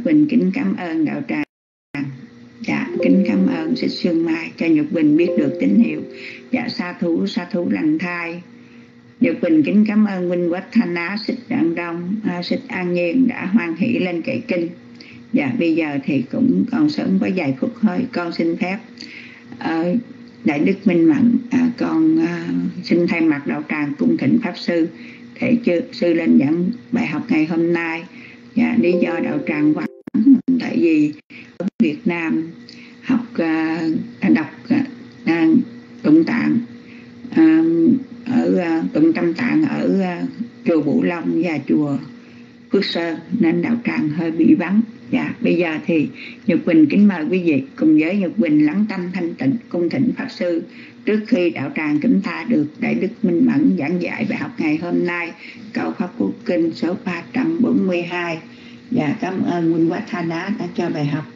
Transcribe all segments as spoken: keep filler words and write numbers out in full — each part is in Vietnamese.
Quỳnh kính cảm ơn đạo tràng. Dạ, kính cảm ơn Xích Sương Mai cho Nhật Quỳnh biết được tín hiệu. Dạ, sa thú, sa thú lành thai. Nhật Quỳnh kính cảm ơn Minh Quách Thanh Á, Xích Đặng Đông, à, Xích An Nhiên đã hoan hỷ lên kệ kinh. Dạ, bây giờ thì cũng còn sớm có vài phút thôi, con xin phép à, Đại Đức Minh Mẫn, à, con à, xin thay mặt đạo tràng cung thỉnh Pháp Sư thể chư, sư lên dẫn bài học ngày hôm nay. Dạ, lý do đạo tràng vắng tại vì ở Việt Nam học uh, đọc uh, tụng tạng uh, ở uh, tụng tâm tạng ở uh, chùa Bửu Long và chùa Phước Sơn nên đạo tràng hơi bị vắng. Dạ, bây giờ thì Nhật Quỳnh kính mời quý vị cùng với Nhật Quỳnh lắng tâm thanh tịnh cung thỉnh Pháp Sư trước khi đạo tràng chúng ta được Đại Đức Minh Mẫn giảng dạy bài học ngày hôm nay câu Pháp Quốc Kinh số ba trăm bốn mươi hai. Dạ, cảm ơn Minh Quách Thanh Á đã cho bài học.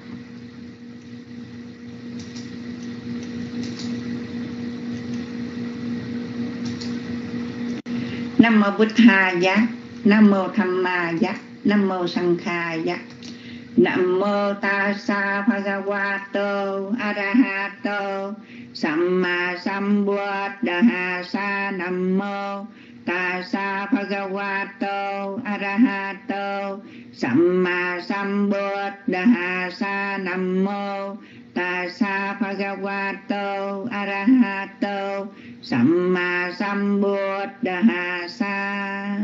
Nam mô Bụt Tha Giác, Nam mô Tham Ma Giác, Nam mô Sang Kha Giác. Nam mô Tassa Bhagavato Arahato Samma Sambuddhassa. Nam mô Tassa Bhagavato Arahato Samma Sambuddhassa. Nam mô Tassa Bhagavato Arahato Samma Sambuddhassa.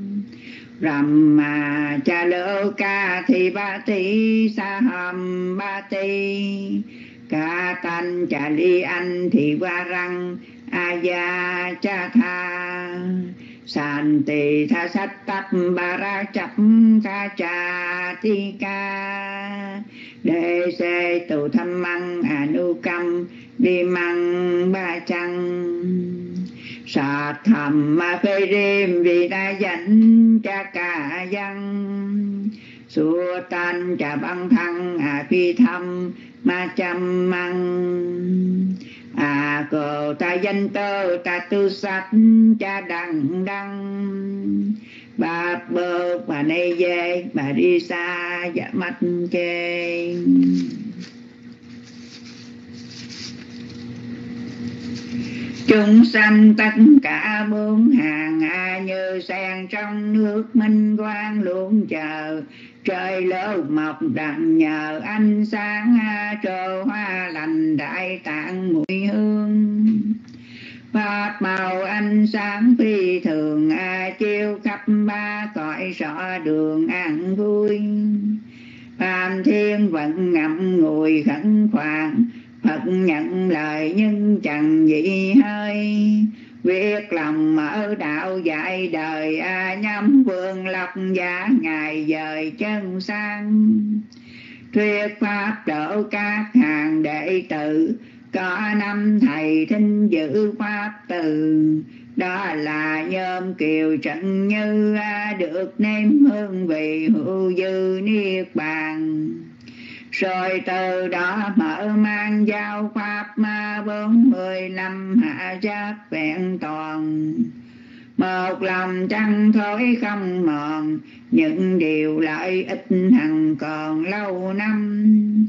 Brahma Chaloka Thi Bati Saham Bati Katan Chali An Thi Varang Aya Chatha Santi Tha Sát Tap Bara Chap Kha Cha Thi Ca Đề Se Tu Tham Măng Anukam Đi Măng Ba Chăng Sát Tham Ma Phê Rim Vì Đa Danh Cha Ca Văn Sua Tan Cha Băng Thăng A Phi Thăm Ma Chăm Măng A Cồ Ta Danh Tơ Ta Tu Sát Cha Đăng Đăng Bà Bơ Bà Nê Dê Bà Đi Sa Dạ Mắt Chê. Chúng sanh tất cả bốn hàng a như sen trong nước minh quang luôn chờ trời lỡ mọc đặng nhờ ánh sáng trơ hoa lành đại tạng mùi hương pháp màu ánh sáng phi thường a chiếu khắp ba cõi rõ đường an vui. Phạm thiên vẫn ngậm ngùi khẩn khoản Phật nhận lời nhưng chẳng dị hơi Viết lòng mở đạo dạy đời a nhắm vương lập giá ngài dời chân sang. Thuyết pháp độ các hàng đệ tử có năm thầy thinh giữ pháp từ đó là Nhôm Kiều Trần Như được nếm hương vị hữu dư niết bàn. Rồi từ đó mở mang giao pháp ma bốn mươi năm hạ giác vẹn toàn. Một lòng trăng thối không mòn những điều lợi ích hằng còn lâu năm.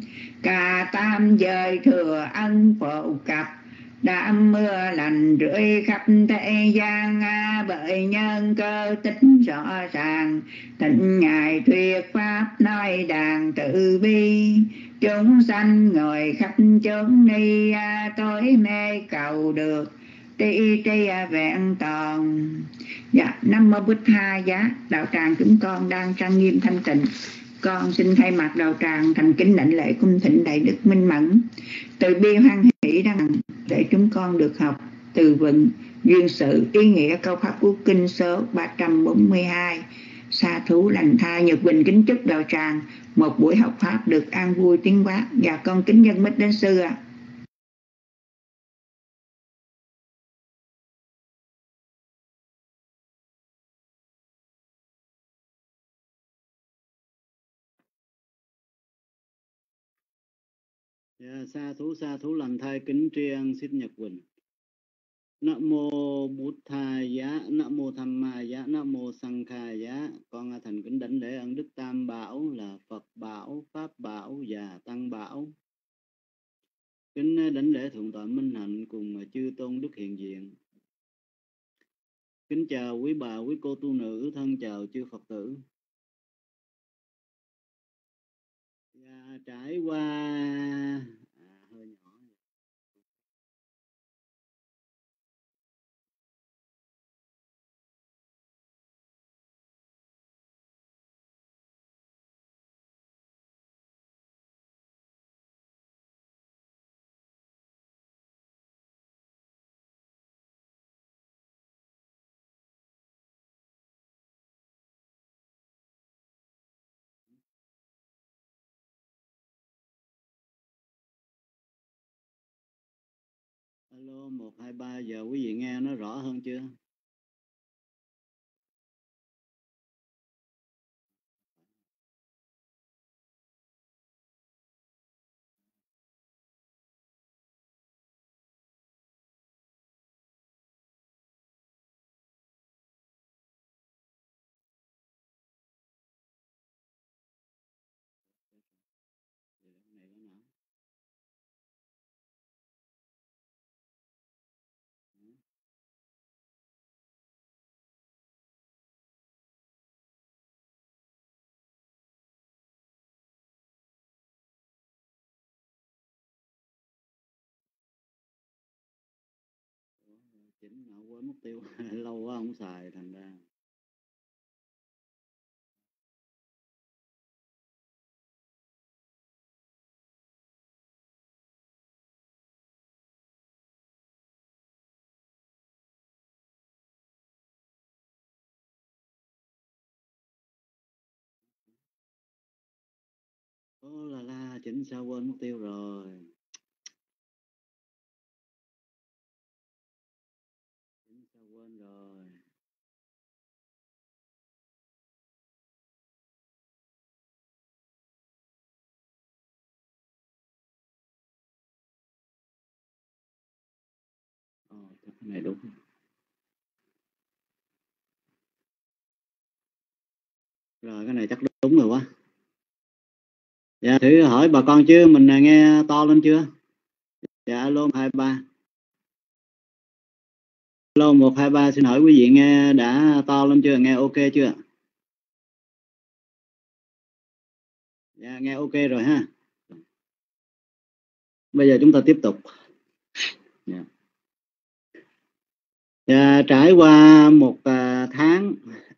Cả tam giới thừa ân phổ cập đám mưa lành rưỡi khắp thế gian bởi nhân cơ tích rõ ràng. Thịnh ngài thuyết pháp nói đàn tự bi chúng sanh ngồi khắp chốn ni tối mê cầu được tri tri vẹn toàn. Dạ, Nam mô Bụt Tha Giá. Đạo tràng chúng con đang trang nghiêm thanh tịnh. Con xin thay mặt đạo tràng thành kính đảnh lễ cung thỉnh Đại Đức Minh Mẫn từ bi hoan hỷ đăng để chúng con được học từ vựng duyên sự ý nghĩa câu Pháp Quốc Kinh số ba trăm bốn mươi hai. Sa thú lành thai. Nhật Quỳnh kính chúc đạo tràng một buổi học pháp được an vui tiến hóa. Và con kính dân mít đến sư ạ. À. Yeah, sa thú sa thú lành thai kính tri ân xin Nhật Quỳnh. Nam mô Bụt Tha Giá, Nam mô Tham Ma Giá, Nam mô Sang Kha Giá. Con thành kính đảnh lễ ân đức Tam Bảo là Phật Bảo, và tăng bảo. Kính đảnh lễ thượng tọa Minh Hạnh cùng chư tôn đức hiện diện. Kính chào quý bà, quý cô tu nữ, thân chào chư Phật tử. Và trải qua à, hơi nhỏ. Alo, một, hai, ba, giờ quý vị nghe nó rõ hơn chưa? Chỉnh mà quên mất tiêu. Lâu quá không xài thành ra. Ô là la, chỉnh sao quên mất tiêu rồi. Chỉnh sao quên rồi. Ồ, cái này đúng. Rồi cái này chắc đúng rồi quá. Dạ thử hỏi bà con chứ mình nghe to lên chưa? Dạ alo hai ba. Alo một hai ba, xin hỏi quý vị nghe đã to lên chưa? Nghe ok chưa? Dạ nghe ok rồi ha. Bây giờ chúng ta tiếp tục. Dạ. Dạ, trải qua một uh, tháng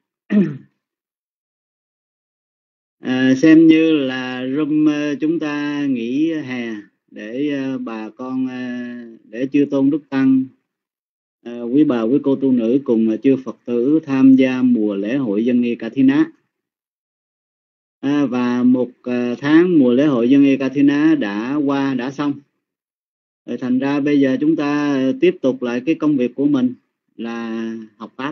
à, xem như là room uh, chúng ta nghỉ hè để uh, bà con uh, để chư tôn đức tăng, uh, quý bà quý cô tu nữ cùng uh, chư Phật tử tham gia mùa lễ hội Dân Ekathina. À, và một uh, tháng mùa lễ hội Dân Ekathina đã qua, đã xong. Rồi thành ra bây giờ chúng ta tiếp tục lại cái công việc của mình là học Pháp.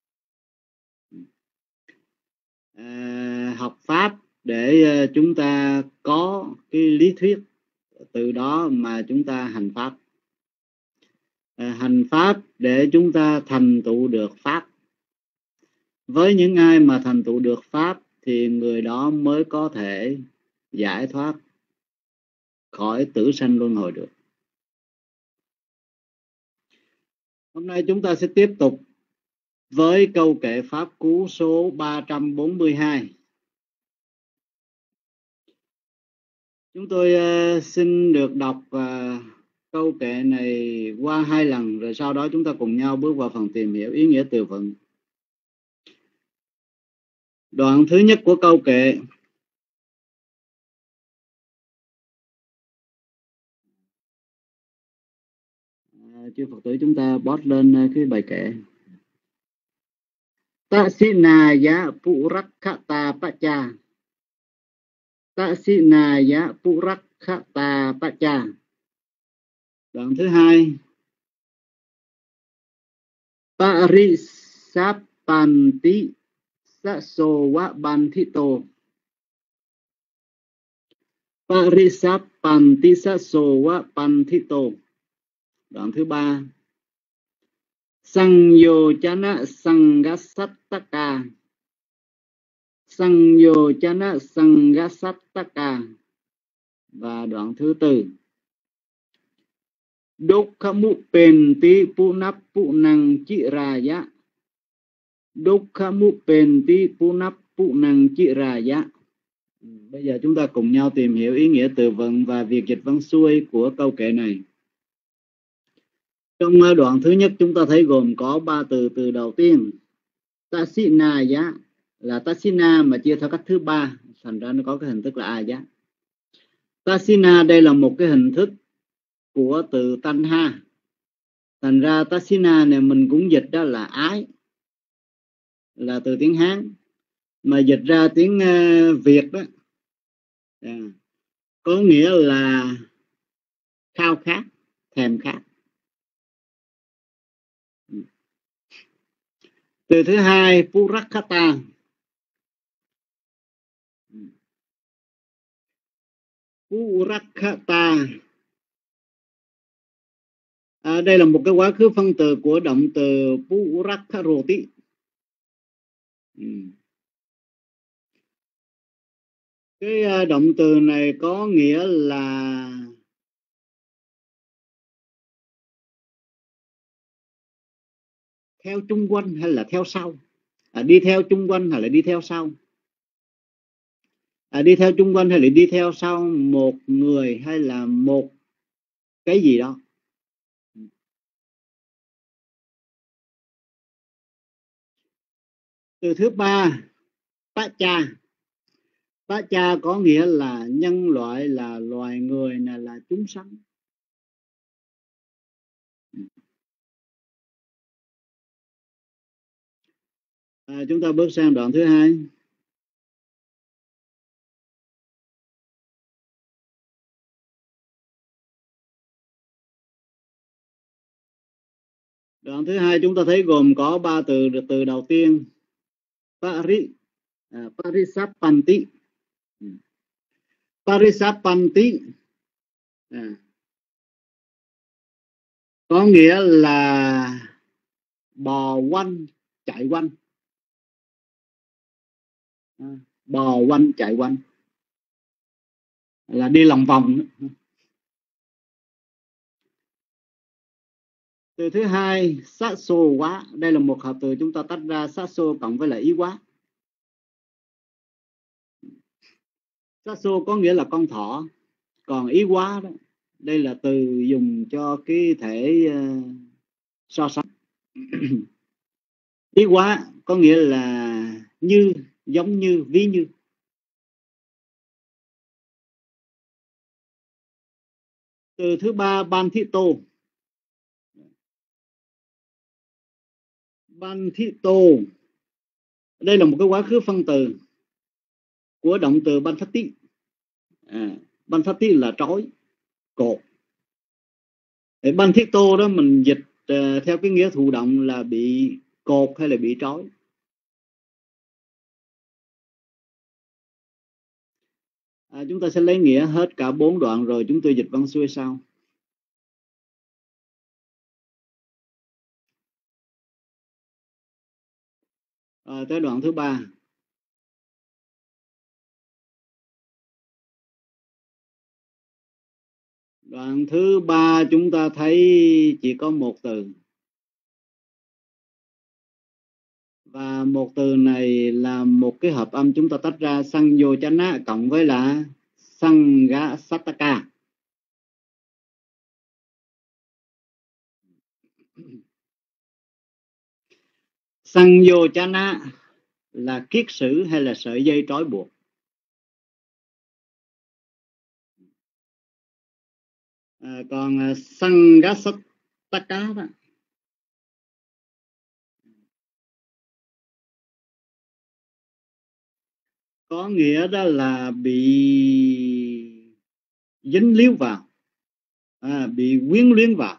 À, học Pháp để uh, chúng ta có cái lý thuyết, từ đó mà chúng ta hành Pháp. À, hành Pháp để chúng ta thành tựu được Pháp. Với những ai mà thành tựu được Pháp thì người đó mới có thể giải thoát khỏi tử sanh luân hồi được. Hôm nay chúng ta sẽ tiếp tục với câu kệ Pháp Cú số ba trăm bốn mươi hai. Chúng tôi uh, xin được đọc uh, câu kệ này qua hai lần, rồi sau đó chúng ta cùng nhau bước vào phần tìm hiểu ý nghĩa từ vựng. Đoạn thứ nhất của câu kệ: à, chư Phật tử chúng ta post lên cái bài kệ. Tasinaya Purakkata Pacha. Tasinaya Purakkata Pacha. Đoạn thứ hai: Parisapanti Sasowa Bantito. Parisapanti Sasowa Bantito. Đoạn thứ ba: Sangyojana Sangasattaka. Sangyojana Sangasattaka. Và đoạn thứ tư, Dukkhamu penti punap punang chiraya. Dukkhamu penti punap punang chiraya. Bây giờ chúng ta cùng nhau tìm hiểu ý nghĩa từ vựng và việc dịch văn xuôi của câu kệ này. Trong đoạn thứ nhất chúng ta thấy gồm có ba từ. Từ đầu tiên Tasinaya là Tasina mà chia theo cách thứ ba, thành ra nó có cái hình thức là Aya. Tasina đây là một cái hình thức của từ Tanha, thành ra Tasina này mình cũng dịch đó là ái, là từ tiếng Hán, mà dịch ra tiếng uh, Việt đó à, có nghĩa là khao khát, thèm khát. Từ thứ hai Purakkata, Purakkata à, đây là một cái quá khứ phân từ của động từ Purakkaroti. ừ. Cái uh, động từ này có nghĩa là theo chung quanh hay là theo sau, à, đi theo chung quanh hay là đi theo sau, à, đi theo chung quanh hay là đi theo sau một người hay là một cái gì đó. Từ thứ ba Pacha. Pacha có nghĩa là nhân loại, là loài người, này là chúng sanh. À, chúng ta bước sang đoạn thứ hai. Đoạn thứ hai chúng ta thấy gồm có ba từ. Từ đầu tiên Pari, à, Parisapanti. Parisapanti à, có nghĩa là bò quanh, chạy quanh, à, bò quanh, chạy quanh, là đi lòng vòng. Từ thứ hai sát xô quá, đây là một hợp từ chúng ta tách ra, sát xô cộng với lại ý quá. Sát xô có nghĩa là con thỏ, còn ý quá đó, đây là từ dùng cho cái thể uh, so sánh. Ý quá có nghĩa là như, giống như, ví như. Từ thứ ba Bantito. Bantito đây là một cái quá khứ phân từ của động từ Banthati. à, Banthati là trói, cột. Bantito đó mình dịch uh, theo cái nghĩa thụ động là bị cột hay là bị trói. À, chúng ta sẽ lấy nghĩa hết cả bốn đoạn rồi chúng tôi dịch văn xuôi sau. À, tới đoạn thứ ba. Đoạn thứ ba chúng ta thấy chỉ có một từ. Và một từ này là một cái hợp âm chúng ta tách ra, Sanyochana cộng với là Sanghasataka. Sanyochana là kiết sử hay là sợi dây trói buộc. À, còn Sanghasataka đó có nghĩa đó là bị dính líu vào, à, bị quyến luyến vào.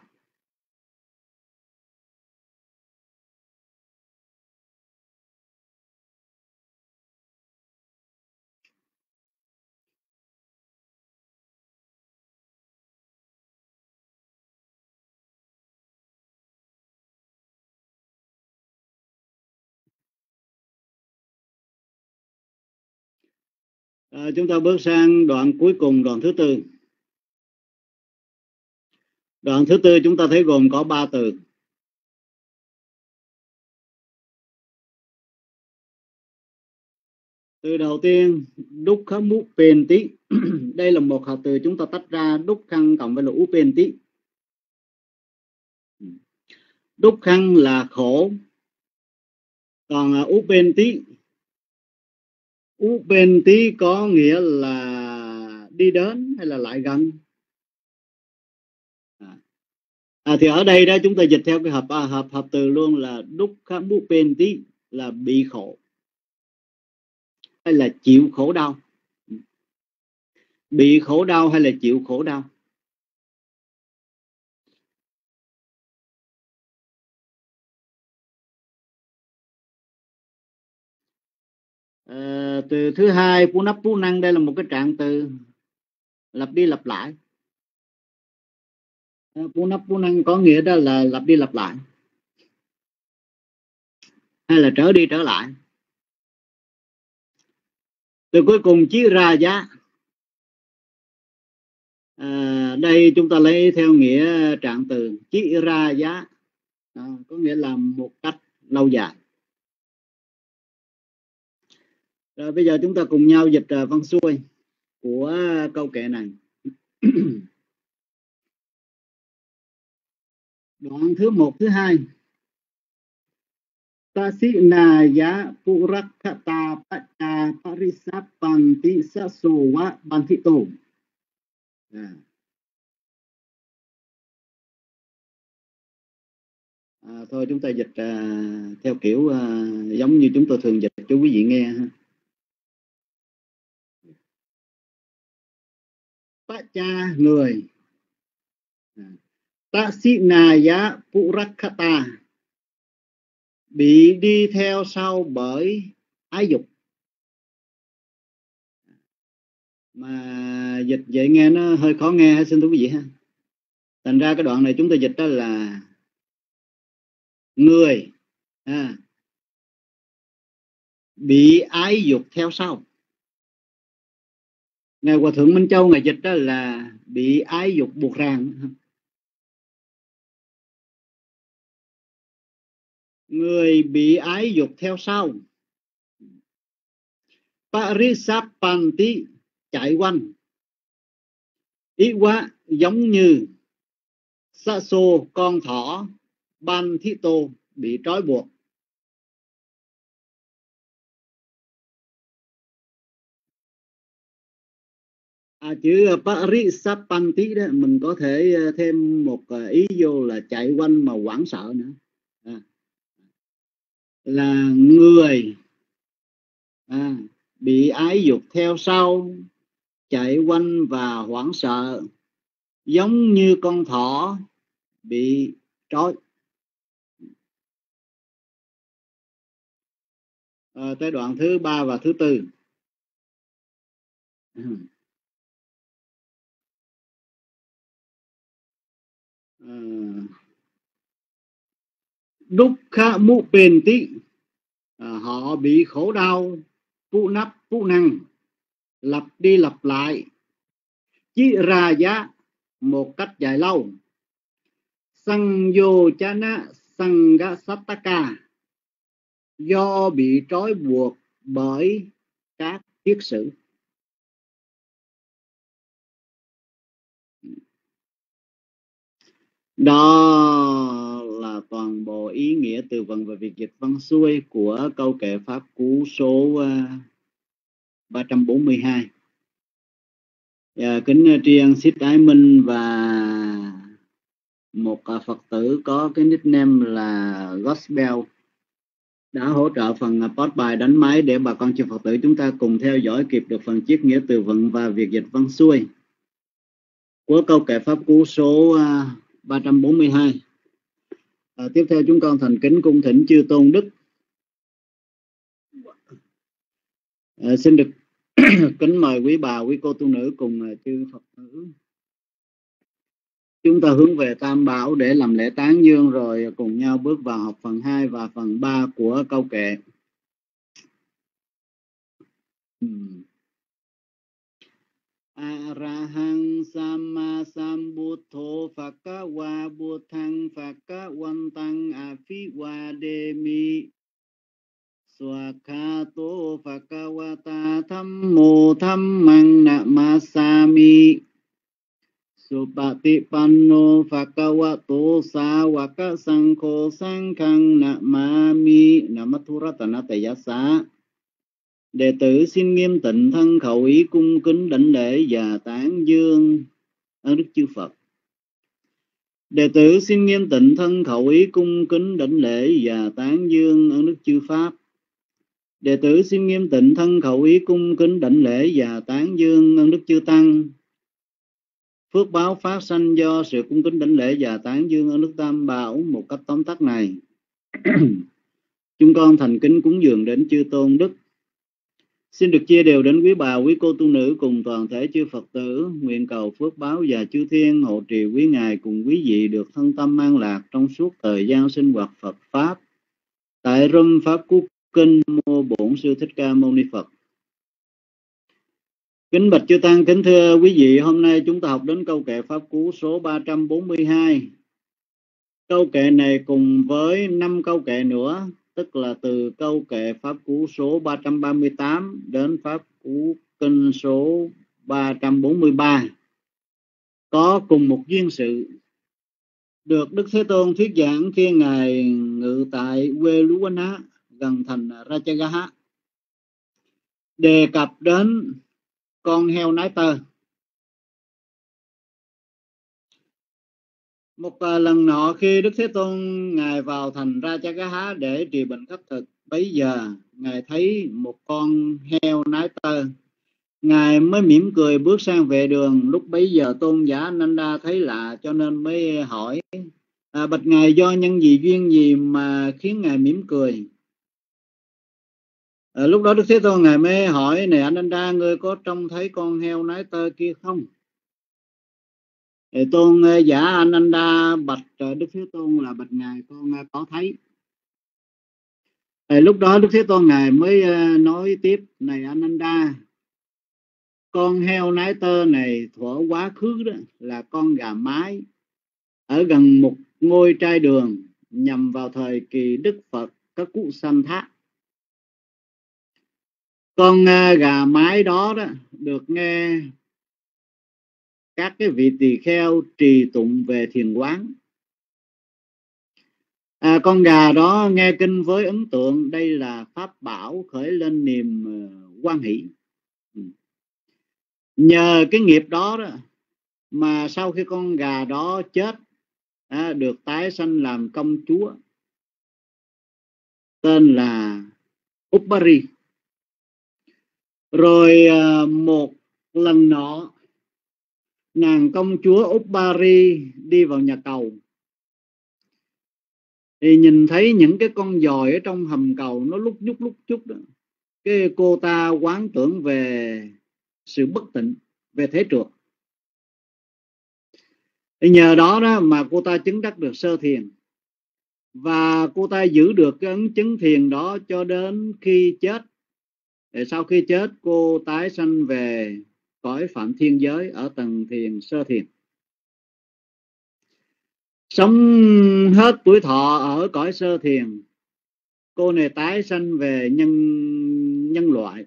À, chúng ta bước sang đoạn cuối cùng, đoạn thứ tư. Đoạn thứ tư chúng ta thấy gồm có ba từ. Từ đầu tiên, Dukkhamupenti. Đây là một hợp từ chúng ta tách ra, Dukkhang cộng với là Upenti. Dukkhang là khổ, còn Upenti, Upenti có nghĩa là đi đến hay là lại gần. À, thì ở đây đó chúng ta dịch theo cái hợp hợp hợp từ luôn là Dukkhamupenti là bị khổ hay là chịu khổ đau. Bị khổ đau hay là chịu khổ đau. À, từ thứ hai, Punappunang, đây là một cái trạng từ lặp đi lặp lại. À, Punappunang có nghĩa đó là lặp đi lặp lại hay là trở đi trở lại. Từ cuối cùng, Chí Ra Giá. À, đây chúng ta lấy theo nghĩa trạng từ Chí Ra Giá, à, có nghĩa là một cách lâu dài. Rồi bây giờ chúng ta cùng nhau dịch uh, văn xuôi của câu kệ này. Đoạn thứ một, thứ hai. Tasina ya purakkata pacha parisapanti sasowa bantito. À. À, thôi chúng ta dịch uh, theo kiểu uh, giống như chúng tôi thường dịch cho quý vị nghe ha. Pacha người, Tasinaya Purakkata bị đi theo sau bởi ái dục. Mà dịch vậy nghe nó hơi khó nghe, xin thưa quý vị ha. Thành ra cái đoạn này chúng ta dịch đó là người à, bị ái dục theo sau. Ngài Hòa Thượng Minh Châu ngài dịch đó là bị ái dục buộc ràng. Người bị ái dục theo sau. Parisapanti chạy quanh. Ý quá giống như Saso con thỏ, Bantito bị trói buộc. À, chữ Parisapanti đó mình có thể thêm một ý vô là chạy quanh mà hoảng sợ nữa. À, là người à, bị ái dục theo sau, chạy quanh và hoảng sợ, giống như con thỏ bị trói. À, tới đoạn thứ ba và thứ tư. À, Dukkhamupenti, à, họ bị khổ đau. Punappunang, lặp đi lặp lại. Chí Ra Giá, một cách dài lâu. Sanyochana Sangasataka, do bị trói buộc bởi các kiết sử. Đó là toàn bộ ý nghĩa từ vựng và việc dịch văn xuôi của câu kệ pháp cú số ba trăm bốn mươi hai. Và kính tri ân Sít Ái Minh và một Phật tử có cái nickname là Gospel đã hỗ trợ phần post bài đánh máy để bà con chư Phật tử chúng ta cùng theo dõi kịp được phần chiết nghĩa từ vựng và việc dịch văn xuôi của câu kệ pháp cú số ba trăm bốn mươi hai. À, tiếp theo chúng con thành kính cung thỉnh chư tôn đức. À, xin được kính mời quý bà, quý cô tu nữ cùng chư Phật tử chúng ta hướng về Tam Bảo để làm lễ tán dương, rồi cùng nhau bước vào học phần hai và phần ba của câu kệ. Arahang Sama Sambuddho Phakawa Buddhang Phakawantang Aphivademi Swakato Phakawata Thammo Thammang Namasami Supatipanno Phakawato Sawaka Sangkho Sanghang Namami Namathuratana Tayasa. Đệ tử xin nghiêm tịnh thân khẩu ý cung kính đảnh lễ và tán dương ơn đức chư Phật. Đệ tử xin nghiêm tịnh thân khẩu ý cung kính đảnh lễ và tán dương ơn đức chư Pháp. Đệ tử xin nghiêm tịnh thân khẩu ý cung kính đảnh lễ và tán dương ơn đức chư Tăng. Phước báo phát sanh do sự cung kính đảnh lễ và tán dương ơn đức Tam Bảo một cách tóm tắt này. Chúng con thành kính cúng dường đến chư Tôn Đức. Xin được chia đều đến quý bà, quý cô tu nữ cùng toàn thể chư Phật tử, nguyện cầu phước báo và chư thiên hộ trì quý ngài cùng quý vị được thân tâm an lạc trong suốt thời gian sinh hoạt Phật Pháp. Tại Râm Pháp Cú Kinh Mô Bổn Sư Thích Ca Mâu Ni Phật. Kính bạch chư Tăng, kính thưa quý vị, hôm nay chúng ta học đến câu kệ Pháp Cú số ba trăm bốn mươi hai. Câu kệ này cùng với năm câu kệ nữa, tức là từ câu kệ Pháp Cú số ba trăm ba mươi tám đến Pháp Cú Kinh số ba trăm bốn mươi ba, có cùng một duyên sự, được Đức Thế Tôn thuyết giảng khi Ngài ngự tại Veluwana, gần thành Rajagaha, đề cập đến con heo nái tơ. Một lần nọ khi Đức Thế Tôn Ngài vào thành Rajagaha để trị bệnh khất thực, bấy giờ Ngài thấy một con heo nái tơ. Ngài mới mỉm cười bước sang vệ đường. Lúc bấy giờ tôn giả Nanda thấy lạ cho nên mới hỏi: à, bạch Ngài, do nhân gì duyên gì mà khiến Ngài mỉm cười? À, lúc đó Đức Thế Tôn Ngài mới hỏi: này Ananda, ngươi có trông thấy con heo nái tơ kia không? Thì tôn giả Ananda bạch Đức Thế Tôn là bạch Ngài, con có thấy. Thì lúc đó Đức Thế Tôn Ngài mới nói tiếp: này Ananda, con heo nái tơ này thuở quá khứ đó là con gà mái ở gần một ngôi trai đường nhằm vào thời kỳ Đức Phật các cụ sanh thác. Con gà mái đó, đó được nghe các cái vị tỳ kheo trì tụng về thiền quán. À, con gà đó nghe kinh với ấn tượng, đây là pháp bảo khởi lên niềm hoan hỷ. Nhờ cái nghiệp đó, đó mà sau khi con gà đó chết, à, được tái sanh làm công chúa tên là Uppari. Rồi à, một lần nọ nàng công chúa Uppari đi vào nhà cầu thì nhìn thấy những cái con giòi ở trong hầm cầu nó lúc nhúc lúc chút đó. Cái cô ta quán tưởng về sự bất tịnh, về thế trượt. Thì nhờ đó đó mà cô ta chứng đắc được sơ thiền, và cô ta giữ được cái ấn chứng thiền đó cho đến khi chết. Để sau khi chết, cô tái sanh về cõi Phạm Thiên Giới ở tầng thiền sơ thiền, sống hết tuổi thọ ở cõi sơ thiền. Cô này tái sanh về nhân nhân loại,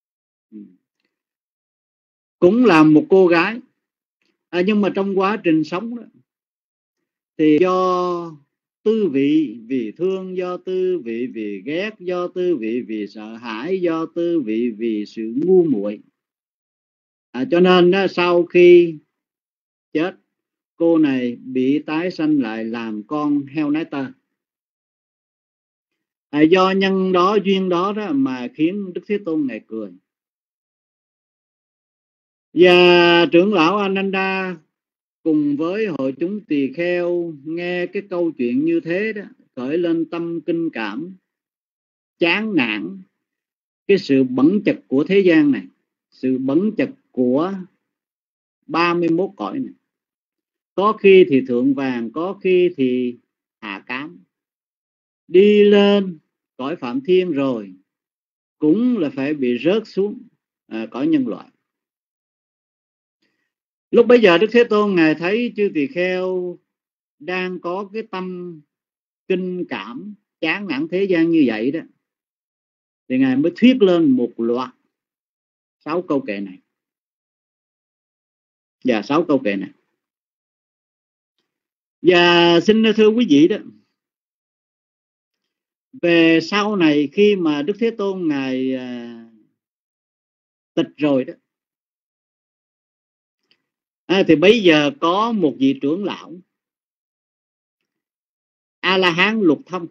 cũng là một cô gái. À, nhưng mà trong quá trình sống đó, thì do tư vị vì thương, do tư vị vì ghét, do tư vị vì sợ hãi, do tư vị vì sự ngu muội, à, cho nên đó, sau khi chết, cô này bị tái sanh lại làm con heo nái tơ. À, do nhân đó, duyên đó, đó mà khiến Đức Thế Tôn này cười. Và trưởng lão Ananda cùng với hội chúng tỳ kheo nghe cái câu chuyện như thế đó, khởi lên tâm kinh cảm, chán nản cái sự bẩn chật của thế gian này, sự bẩn chật của ba mươi mốt cõi này. Có khi thì thượng vàng, có khi thì hạ cám. Đi lên cõi Phạm Thiên rồi cũng là phải bị rớt xuống à, cõi nhân loại. Lúc bấy giờ Đức Thế Tôn ngài thấy chư tỳ kheo đang có cái tâm kinh cảm chán nản thế gian như vậy đó, thì ngài mới thuyết lên một loạt sáu câu kệ này. Và sáu câu kệ này, và xin thưa quý vị đó, về sau này khi mà Đức Thế Tôn ngài à, tịch rồi đó, à, thì bây giờ có một vị trưởng lão A La Hán Lục Thông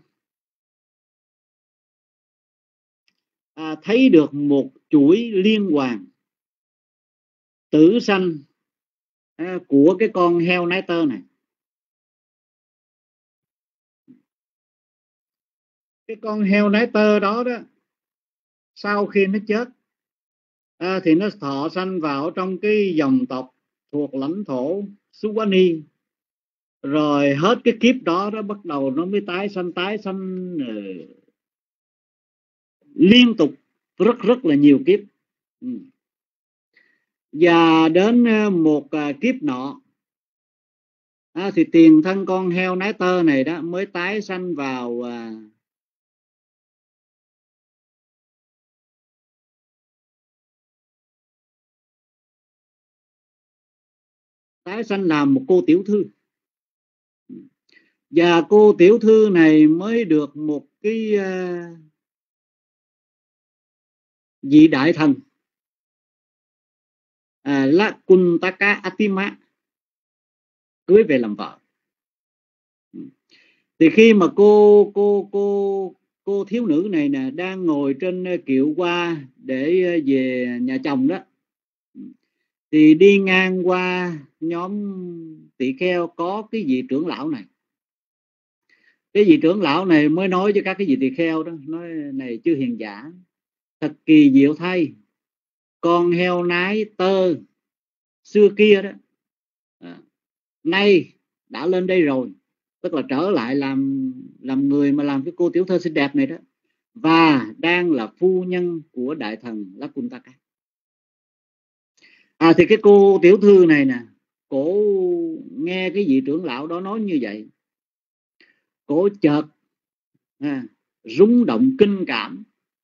à, thấy được một chuỗi liên hoàn tử sanh à, của cái con heo nái tơ này. Cái con heo nái tơ đó đó, sau khi nó chết à, thì nó thọ sanh vào trong cái dòng tộc thuộc lãnh thổ Suwani, rồi hết cái kiếp đó đó bắt đầu nó mới tái sanh tái sanh uh, liên tục rất rất là nhiều kiếp. Ừ. Và đến một uh, kiếp nọ à, thì tiền thân con heo nái tơ này đó mới tái sanh vào uh, tái sanh làm một cô tiểu thư. Và cô tiểu thư này mới được một cái uh, vị đại thần à, Lakuntaka Atima cưới về làm vợ. Thì khi mà cô cô cô cô thiếu nữ này nè đang ngồi trên kiệu qua để về nhà chồng đó, thì đi ngang qua nhóm tỳ kheo có cái vị trưởng lão này. Cái vị trưởng lão này mới nói với các cái vị tỳ kheo đó, nói này chư hiền giả, thật kỳ diệu thay, con heo nái tơ xưa kia đó à, nay đã lên đây rồi, tức là trở lại làm làm người mà làm cái cô tiểu thơ xinh đẹp này đó, và đang là phu nhân của đại thần Lakuntaka. À thì cái cô tiểu thư này nè, cổ nghe cái vị trưởng lão đó nói như vậy, cổ chợt à, rung động kinh cảm,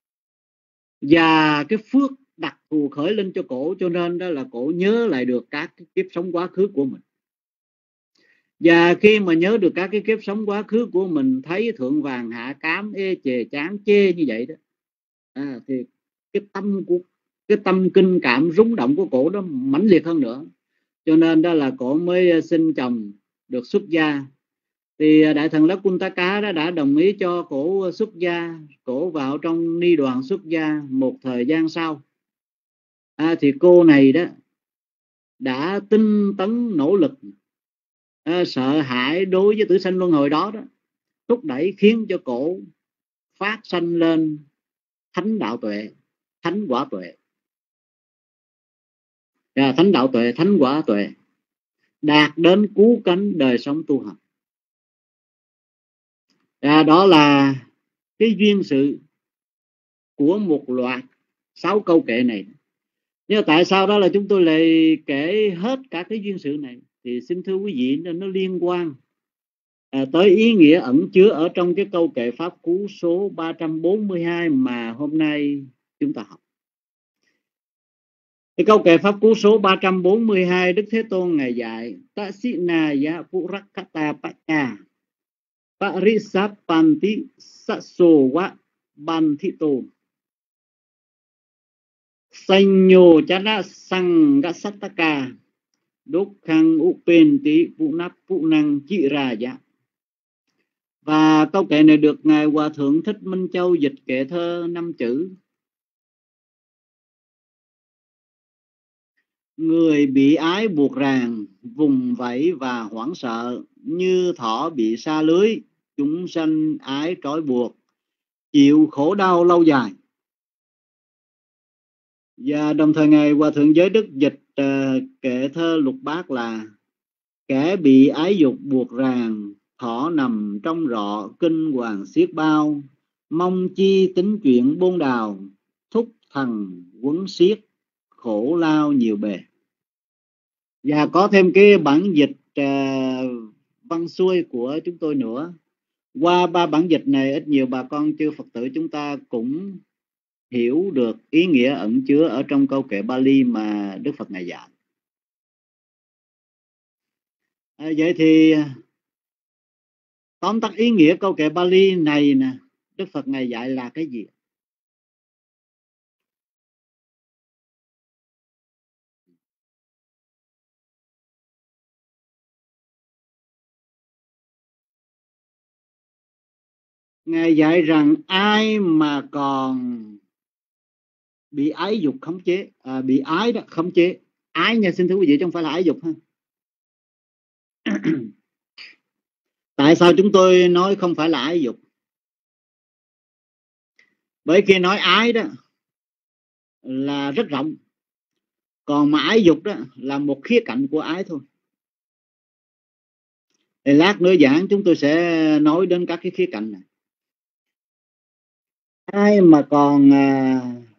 và cái phước đặc thù khởi lên cho cổ, cho nên đó là cổ nhớ lại được các cái kiếp sống quá khứ của mình. Và khi mà nhớ được các cái kiếp sống quá khứ của mình, thấy thượng vàng hạ cám, ê chề chán chê như vậy đó à, thì cái tâm của cái tâm kinh cảm rung động của cổ đó mãnh liệt hơn nữa, cho nên đó là cổ mới xin chồng được xuất gia. Thì đại thần Lakuntaka đó đã đồng ý cho cổ xuất gia, cổ vào trong ni đoàn xuất gia. Một thời gian sau à, thì cô này đó đã tinh tấn nỗ lực à, sợ hãi đối với tử sanh luân hồi đó đó, thúc đẩy khiến cho cổ phát sanh lên thánh đạo tuệ, thánh quả tuệ à, thánh đạo tuệ, thánh quả tuệ, đạt đến cứu cánh đời sống tu học à, đó là cái duyên sự của một loạt sáu câu kệ này. Nhưng tại sao đó là chúng tôi lại kể hết cả cái duyên sự này, thì xin thưa quý vị, nên nó liên quan à, tới ý nghĩa ẩn chứa ở trong cái câu kệ pháp cú số ba trăm bốn mươi hai mà hôm nay chúng ta học. Cái câu kệ pháp cú số ba trăm bốn mươi hai, Đức Thế Tôn ngài dạy: Tasina ya purakata pacha parisapanti saso wa bantito sanyo chana sangasataka dukhang upenti punap punang chiraya. Và câu kệ này được ngài Hòa thượng Thích Minh Châu dịch kệ thơ năm chữ: người bị ái buộc ràng, vùng vẫy và hoảng sợ, như thỏ bị sa lưới, chúng sanh ái trói buộc, chịu khổ đau lâu dài. Và đồng thời ngài Hòa thượng Giới Đức dịch uh, kệ thơ lục bát là: kẻ bị ái dục buộc ràng, thỏ nằm trong rọ kinh hoàng xiết bao, mong chi tính chuyện bôn đào, thúc thần quấn xiết khổ lao nhiều bề. Và có thêm cái bản dịch uh, văn xuôi của chúng tôi nữa. Qua ba bản dịch này, ít nhiều bà con chư Phật tử chúng ta cũng hiểu được ý nghĩa ẩn chứa ở trong câu kệ Bali mà Đức Phật Ngài dạy. À, vậy thì tóm tắt ý nghĩa câu kệ Bali này nè, Đức Phật Ngài dạy là cái gì? Ngài dạy rằng ai mà còn bị ái dục khống chế, à, bị ái đó khống chế, ái nha, xin thưa quý vị, chứ không phải là ái dục ha. Tại sao chúng tôi nói không phải là ái dục? Bởi khi nói ái đó là rất rộng, còn mà ái dục đó là một khía cạnh của ái thôi. Thì lát nữa giảng chúng tôi sẽ nói đến các cái khía cạnh này. Ai mà còn à,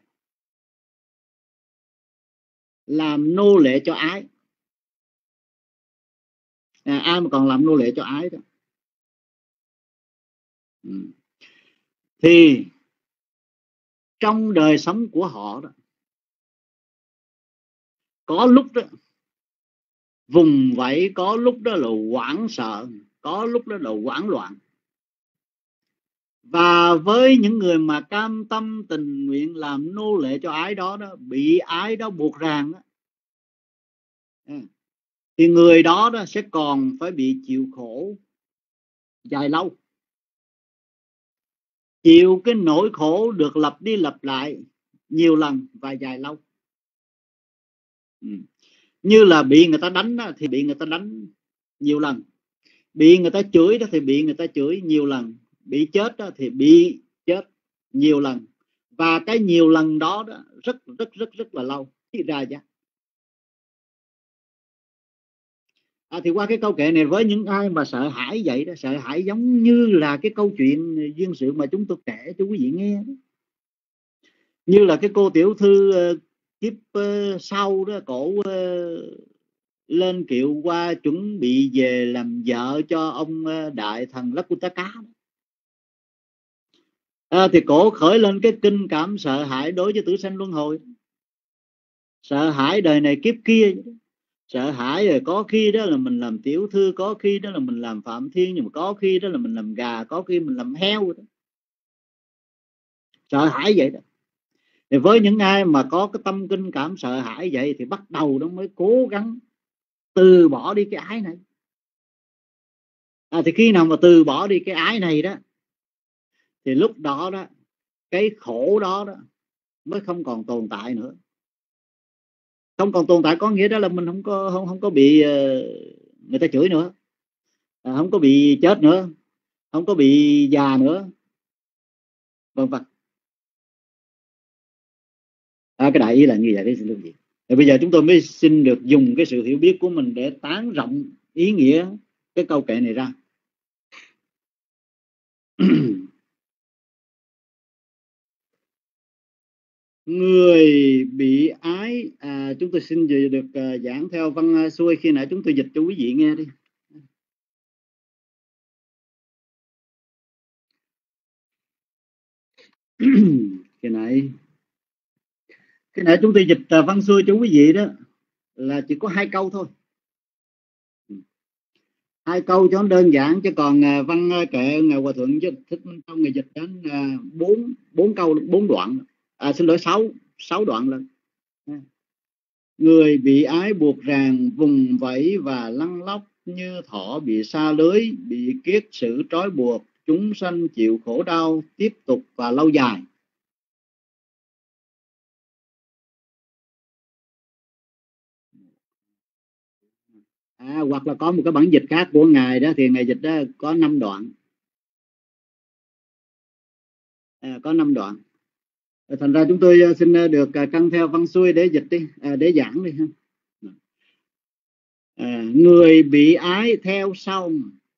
làm nô lệ cho ái, à, ai mà còn làm nô lệ cho ái đó, ừ, thì trong đời sống của họ đó, có lúc đó vùng vẫy, có lúc đó là hoảng sợ, có lúc đó là hoảng loạn. Và với những người mà cam tâm tình nguyện làm nô lệ cho ái đó, đó bị ái đó buộc ràng đó, thì người đó, đó sẽ còn phải bị chịu khổ dài lâu, chịu cái nỗi khổ được lặp đi lặp lại nhiều lần và dài lâu. Ừ. Như là bị người ta đánh đó, thì bị người ta đánh nhiều lần, bị người ta chửi đó thì bị người ta chửi nhiều lần, bị chết đó thì bị chết nhiều lần, và cái nhiều lần đó, đó rất rất rất rất là lâu thì ra giá. À, thì qua cái câu kệ này, với những ai mà sợ hãi vậy đó, sợ hãi giống như là cái câu chuyện duyên sự mà chúng tôi kể cho quý vị nghe đó. Như là cái cô tiểu thư uh, kiếp uh, sau đó, cổ uh, lên kiệu qua chuẩn bị về làm vợ cho ông uh, đại thần Lakutaka. À, thì cổ khởi lên cái kinh cảm sợ hãi đối với tử sanh luân hồi, sợ hãi đời này kiếp kia, sợ hãi rồi có khi đó là mình làm tiểu thư, có khi đó là mình làm phạm thiên, nhưng mà có khi đó là mình làm gà, có khi mình làm heo đó. Sợ hãi vậy đó. Thì với những ai mà có cái tâm kinh cảm sợ hãi vậy, thì bắt đầu nó mới cố gắng từ bỏ đi cái ái này. À, thì khi nào mà từ bỏ đi cái ái này đó, thì lúc đó đó cái khổ đó, đó mới không còn tồn tại nữa. Không còn tồn tại có nghĩa đó là mình không có không không có bị uh, người ta chửi nữa, à, không có bị chết nữa, không có bị già nữa, vân vân. À, cái đại ý là như vậy đấy, xin thưa quý vị. Thì bây giờ chúng tôi mới xin được dùng cái sự hiểu biết của mình để tán rộng ý nghĩa cái câu kệ này ra. Người bị ái, à, chúng tôi xin được uh, giảng theo văn xuôi khi nãy chúng tôi dịch cho quý vị nghe đi. Khi nãy khi nãy chúng tôi dịch uh, văn xuôi cho quý vị đó là chỉ có hai câu thôi, hai câu cho nó đơn giản, chứ còn uh, văn uh, kệ ngài Hòa Thượng Thích Minh Tông ngài dịch đến uh, bốn bốn câu bốn đoạn, à, xin lỗi sáu sáu đoạn lần. Người bị ái buộc ràng vùng vẫy và lăn lóc như thỏ bị sa lưới, bị kiết sử trói buộc, chúng sanh chịu khổ đau tiếp tục và lâu dài. À, hoặc là có một cái bản dịch khác của ngài đó, thì ngài dịch đó có năm đoạn, à, có năm đoạn. Thành ra chúng tôi xin được căn theo văn xuôi để dịch đi, à, để giảng đi ha. À, người bị ái theo sau,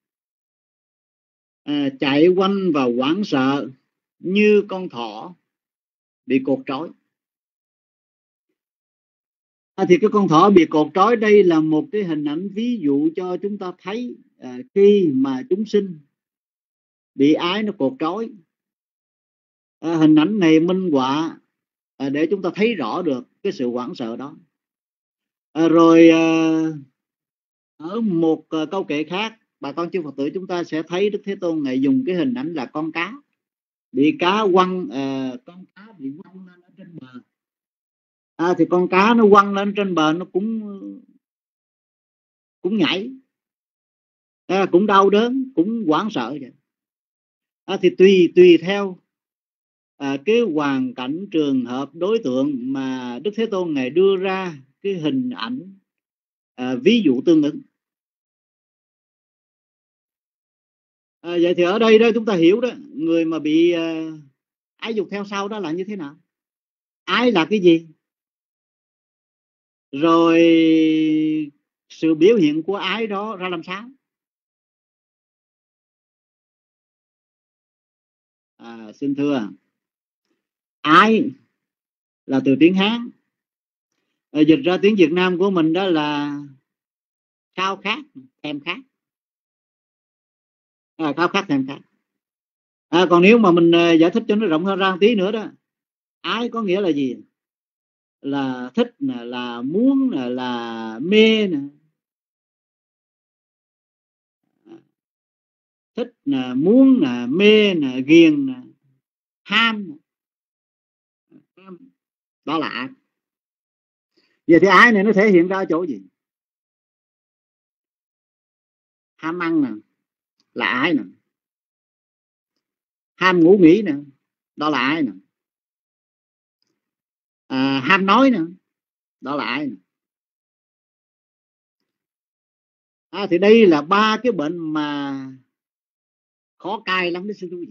à, chạy quanh và hoảng sợ như con thỏ bị cột trói. À, thì cái con thỏ bị cột trói đây là một cái hình ảnh ví dụ cho chúng ta thấy à, khi mà chúng sinh bị ái nó cột trói. À, hình ảnh này minh họa à, để chúng ta thấy rõ được cái sự hoảng sợ đó. À, rồi à, ở một à, câu kệ khác, bà con chư Phật tử chúng ta sẽ thấy Đức Thế Tôn ngài dùng cái hình ảnh là con cá bị cá quăng, à, con cá bị quăng lên ở trên bờ. À, thì con cá nó quăng lên trên bờ nó cũng cũng nhảy, à, cũng đau đớn, cũng hoảng sợ vậy. À, thì tùy tùy theo à, cái hoàn cảnh trường hợp đối tượng mà Đức Thế Tôn ngài đưa ra cái hình ảnh à, ví dụ tương ứng. À, vậy thì ở đây đó chúng ta hiểu đó, người mà bị à, ái dục theo sau đó là như thế nào, ái là cái gì, rồi sự biểu hiện của ái đó ra làm sao. À, xin thưa, ái là từ tiếng Hán, à, dịch ra tiếng Việt Nam của mình đó là khao khát, thèm khát, à, khao khát thèm khát. À, còn nếu mà mình uh, giải thích cho nó rộng hơn ra một tí nữa đó, ái có nghĩa là gì, là thích nè, là muốn nè, là mê nè, thích nè, muốn nè, mê nè, ghiền nè, ham, đó là ái. Vậy thì ái này nó thể hiện ra ở chỗ gì? Ham ăn nè là ái nè, ham ngủ nghỉ nè, đó là ái nè, à, ham nói nè, đó là ái nè. À, thì đây là ba cái bệnh mà khó cai lắm đó sư quý vị.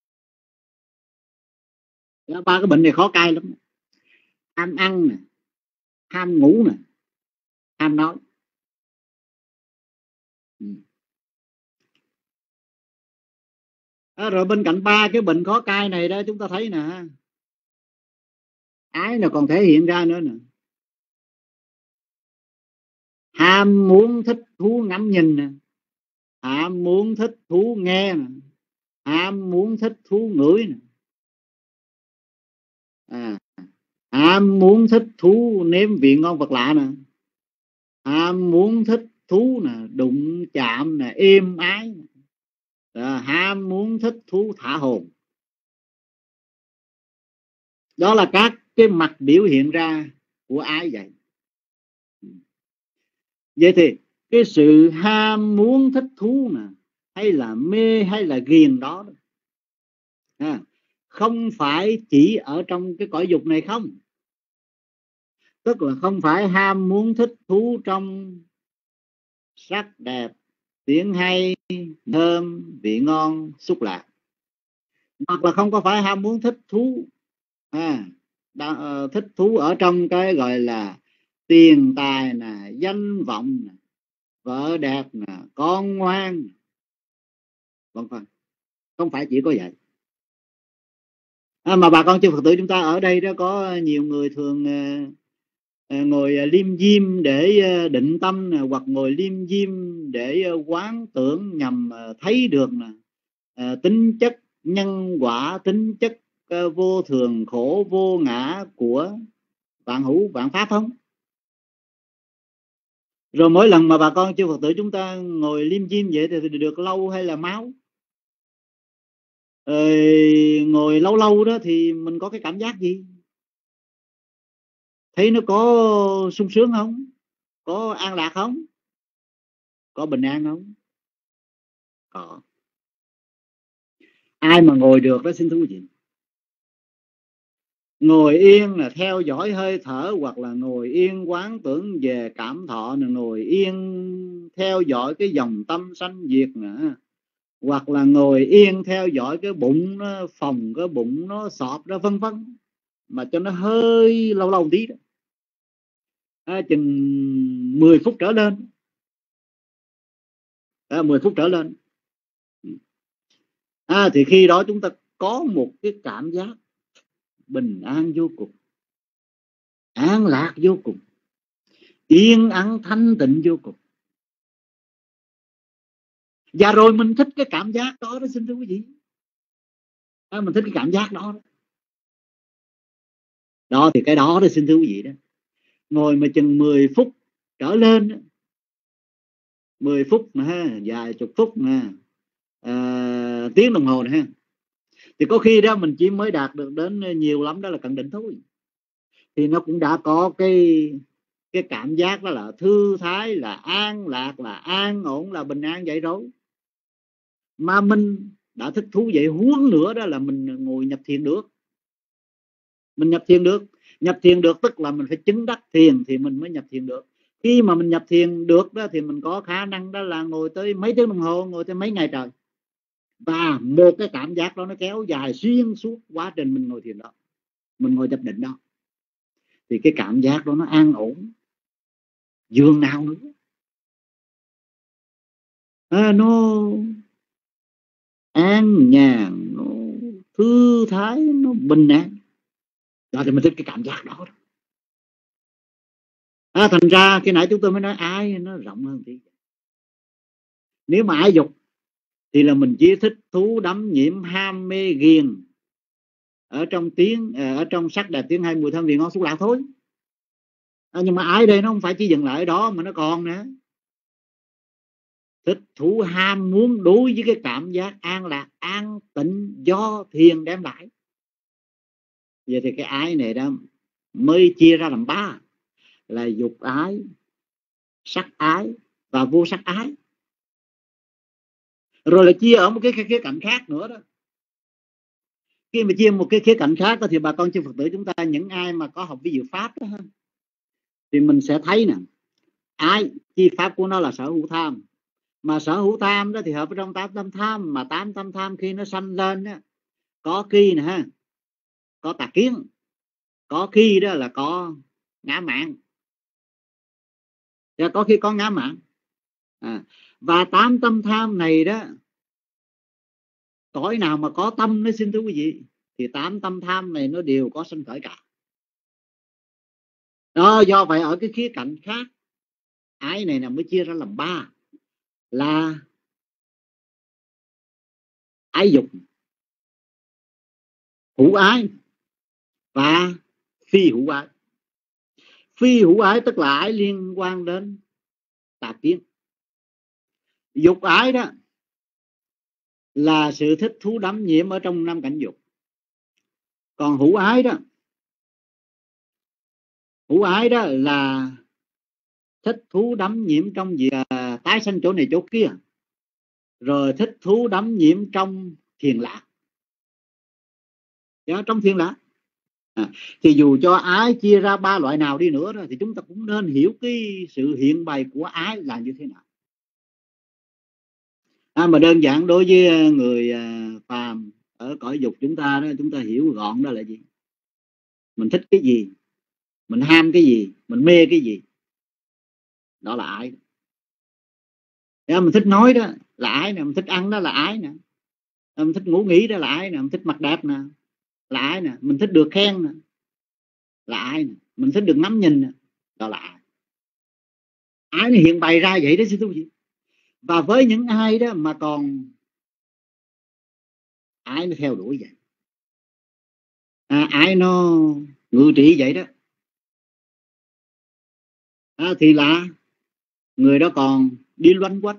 Ba cái bệnh này khó cai lắm: ham ăn nè, ham ngủ nè, ham nói. Ừ. À, rồi bên cạnh ba cái bệnh khó cai này đó, chúng ta thấy nè, ái là còn thể hiện ra nữa nè: ham muốn thích thú ngắm nhìn nè, ham muốn thích thú nghe nè, ham muốn thích thú ngửi nè, à, ham muốn thích thú nếm vị ngon vật lạ nè, ham muốn thích thú nè đụng chạm nè êm ái nè, à, ham muốn thích thú thả hồn. Đó là các cái mặt biểu hiện ra của ái vậy. Vậy thì cái sự ham muốn thích thú nè, hay là mê hay là ghiền đó, à, không phải chỉ ở trong cái cõi dục này không. Tức là không phải ham muốn thích thú trong sắc đẹp, tiếng hay, thơm, vị ngon, xúc lạc, hoặc là không có phải ham muốn thích thú, à, đã, uh, thích thú ở trong cái gọi là tiền tài nè, danh vọng nè, vợ đẹp nè, con ngoan, vân vân. Không phải chỉ có vậy. À, mà bà con chư Phật tử chúng ta ở đây đó, có nhiều người thường uh, ngồi liêm diêm để uh, định tâm nè, hoặc ngồi liêm diêm để uh, quán tưởng nhằm uh, thấy được nè, uh, tính chất nhân quả, tính chất uh, vô thường khổ vô ngã của vạn hữu vạn pháp không? Rồi mỗi lần mà bà con chư Phật tử chúng ta ngồi liêm diêm vậy thì được lâu hay là máu? Rồi ngồi lâu lâu đó thì mình có cái cảm giác gì? Thấy nó có sung sướng không? Có an lạc không? Có bình an không? Có. Ai mà ngồi được đó xin thú vị. Ngồi yên là theo dõi hơi thở, hoặc là ngồi yên quán tưởng về cảm thọ, là ngồi yên theo dõi cái dòng tâm sanh diệt nữa, hoặc là ngồi yên theo dõi cái bụng nó phồng, cái bụng nó sọp đó, vân vân, mà cho nó hơi lâu lâu tí đó, à, chừng mười phút trở lên, à, mười phút trở lên, à, thì khi đó chúng ta có một cái cảm giác bình an vô cùng, an lạc vô cùng. yên ắng thanh tịnh vô cùng. Và rồi mình thích cái cảm giác đó đó, xin thưa quý vị. À, mình thích cái cảm giác đó đó. Đó thì cái đó đó xin thưa quý vị đó, ngồi mà chừng mười phút trở lên đó, mười phút mà ha, vài chục phút mà à, tiếng đồng hồ này ha, thì có khi đó mình chỉ mới đạt được đến nhiều lắm đó là cận định thôi, thì nó cũng đã có cái cái cảm giác đó là thư thái, là an lạc, là an ổn, là bình an vậy rồi. Mà mình đã thích thú vậy, huống nữa đó là mình ngồi nhập thiền được. Mình nhập thiền được, nhập thiền được tức là mình phải chứng đắc thiền thì mình mới nhập thiền được. Khi mà mình nhập thiền được đó thì mình có khả năng đó là ngồi tới mấy tiếng đồng hồ, ngồi tới mấy ngày trời. Và một cái cảm giác đó nó kéo dài xuyên suốt quá trình mình ngồi thiền đó, mình ngồi nhập định đó, thì cái cảm giác đó nó an ổn dường nào nữa. À, nó an nhàn, nó thư thái, nó bình an. Đó thì mình thích cái cảm giác đó. À, thành ra khi nãy chúng tôi mới nói ái nó rộng hơn tí. Nếu mà ái dục thì là mình chỉ thích thú đắm nhiễm ham mê ghiền ở trong tiếng, ở trong sắc đẹp tiếng hay mùi thơm vị ngon xúc lạc thôi. À, nhưng mà ái đây nó không phải chỉ dừng lại ở đó mà nó còn nữa, thích thú ham muốn đối với cái cảm giác an lạc an tịnh do thiền đem lại. Vậy thì cái ái này đó mới chia ra làm ba, là dục ái, sắc ái và vô sắc ái. Rồi là chia ở một cái khía cạnh khác nữa đó. Khi mà chia một cái khía cạnh khác đó, thì bà con chư Phật tử chúng ta, những ai mà có học ví dụ pháp đó, thì mình sẽ thấy nè, ái chi pháp của nó là sở hữu tham. Mà sở hữu tham đó thì hợp với trong tám tâm tham. Mà tám tâm tham khi nó sanh lên đó, có khi nè ha, có tà kiến, có khi đó là có ngã mạn, và có khi có ngã mạn. À, và tám tâm tham này đó, cõi nào mà có tâm nó, xin thưa quý vị, thì tám tâm tham này nó đều có sanh khởi cả. Đó, do vậy ở cái khía cạnh khác, ái này là mới chia ra làm ba, là ái dục, hữu ái và phi hữu ái. Phi hữu ái tức là ái liên quan đến tà kiến. Dục ái đó là sự thích thú đắm nhiễm ở trong năm cảnh dục. Còn hữu ái đó, hữu ái đó là thích thú đắm nhiễm trong việc à, tái sanh chỗ này chỗ kia, rồi thích thú đắm nhiễm trong thiền lạc. Đó, trong thiền lạc. À, thì dù cho ái chia ra ba loại nào đi nữa đó, thì chúng ta cũng nên hiểu cái sự hiện bày của ái là như thế nào. À, mà đơn giản đối với người à, phàm ở cõi dục chúng ta đó, chúng ta hiểu gọn đó là gì? Mình thích cái gì, mình ham cái gì, mình mê cái gì, đó là ái. Đó, mình thích nói đó là ái nè, mình thích ăn đó là ái nè, mình thích ngủ nghỉ đó là ái nè, mình thích mặc đẹp nè là ái nè, mình thích được khen nè là ái nè, mình thích được ngắm nhìn nè, đó là ái. Ái nó hiện bày ra vậy đó xin thưa quý vị. Và với những ai đó mà còn ái nó theo đuổi vậy, à, ái nó ngự trị vậy đó, à, thì là người đó còn đi loanh quanh,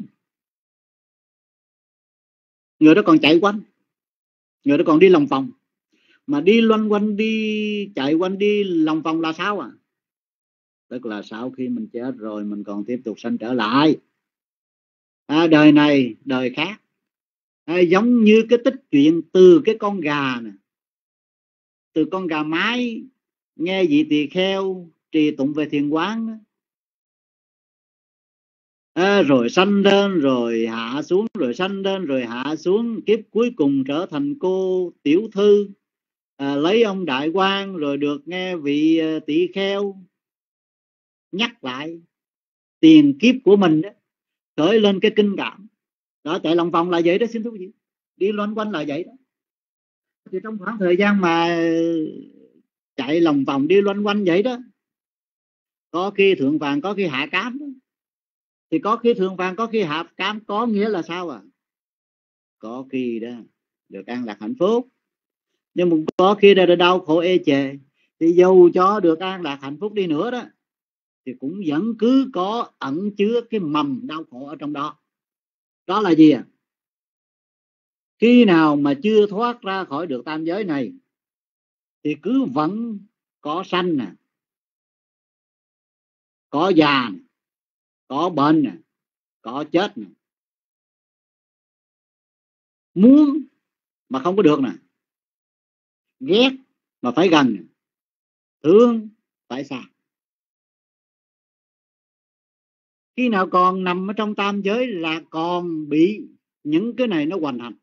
người đó còn chạy quanh, người đó còn đi lòng vòng. Mà đi loanh quanh, đi chạy quanh, đi lòng vòng là sao à? Tức là sau khi mình chết rồi mình còn tiếp tục sanh trở lại, à, đời này đời khác, à, giống như cái tích chuyện từ cái con gà nè, từ con gà mái nghe vị tỳ kheo trì tụng về thiền quán, à, rồi sanh lên rồi hạ xuống, rồi sanh lên rồi hạ xuống, kiếp cuối cùng trở thành cô tiểu thư, à, lấy ông đại quan, rồi được nghe vị tỷ kheo nhắc lại tiền kiếp của mình đó, khởi lên cái kinh cảm đó, chạy lòng vòng là vậy đó xin thú vị, đi loanh quanh là vậy đó. Thì trong khoảng thời gian mà chạy lòng vòng đi loanh quanh vậy đó, có khi thượng vàng có khi hạ cám đó. Thì có khi thượng vàng có khi hạ cám có nghĩa là sao à? Có khi đó được an lạc hạnh phúc, nhưng mà có khi đã đau khổ ê chề. Thì dù cho được an lạc hạnh phúc đi nữa đó, thì cũng vẫn cứ có ẩn chứa cái mầm đau khổ ở trong đó. Đó là gì à? Khi nào mà chưa thoát ra khỏi được tam giới này thì cứ vẫn có sanh nè, có già nè, có bệnh nè, có chết nè, muốn mà không có được nè, ghét mà phải gần nè, thương phải xa. Khi nào còn nằm ở trong tam giới là còn bị những cái này nó hoành hành.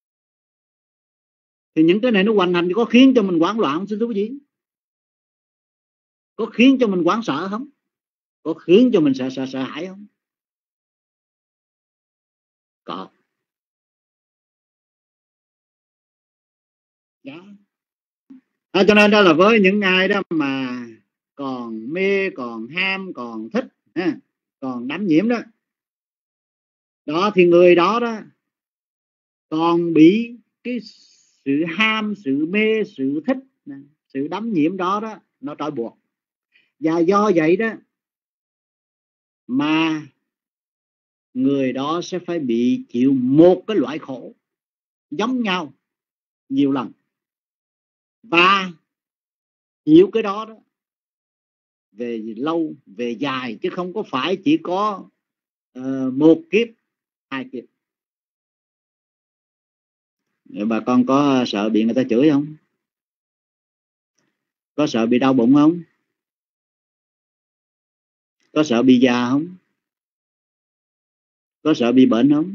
Thì những cái này nó hoành hành thì có khiến cho mình hoảng loạn không xin thú vị? Có khiến cho mình hoảng sợ không? Có khiến cho mình sợ sợ sợ hãi không? Có. Đó. À, cho nên đó là với những ai đó mà còn mê, còn ham, còn thích, ha, còn đắm nhiễm đó, đó thì người đó đó còn bị cái sự ham, sự mê, sự thích, sự đắm nhiễm đó đó nó trói buộc. Và do vậy đó mà người đó sẽ phải bị chịu một cái loại khổ giống nhau nhiều lần, và chịu cái đó đó về lâu về dài, chứ không có phải chỉ có uh, một kiếp, hai kiếp. Bà con có sợ bị người ta chửi không? Có sợ bị đau bụng không? Có sợ bị già không? Có sợ bị bệnh không?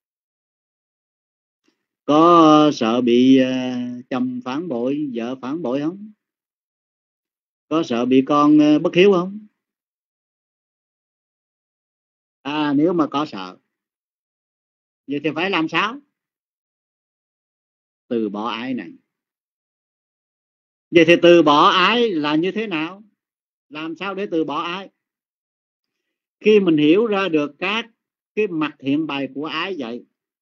Có sợ bị uh, chồng phản bội, vợ phản bội không? Có sợ bị con uh, bất hiếu không? À, nếu mà có sợ, vậy thì phải làm sao? Từ bỏ ái này. Vậy thì từ bỏ ái là như thế nào? Làm sao để từ bỏ ái? Khi mình hiểu ra được các cái mặt hiện bày của ái vậy,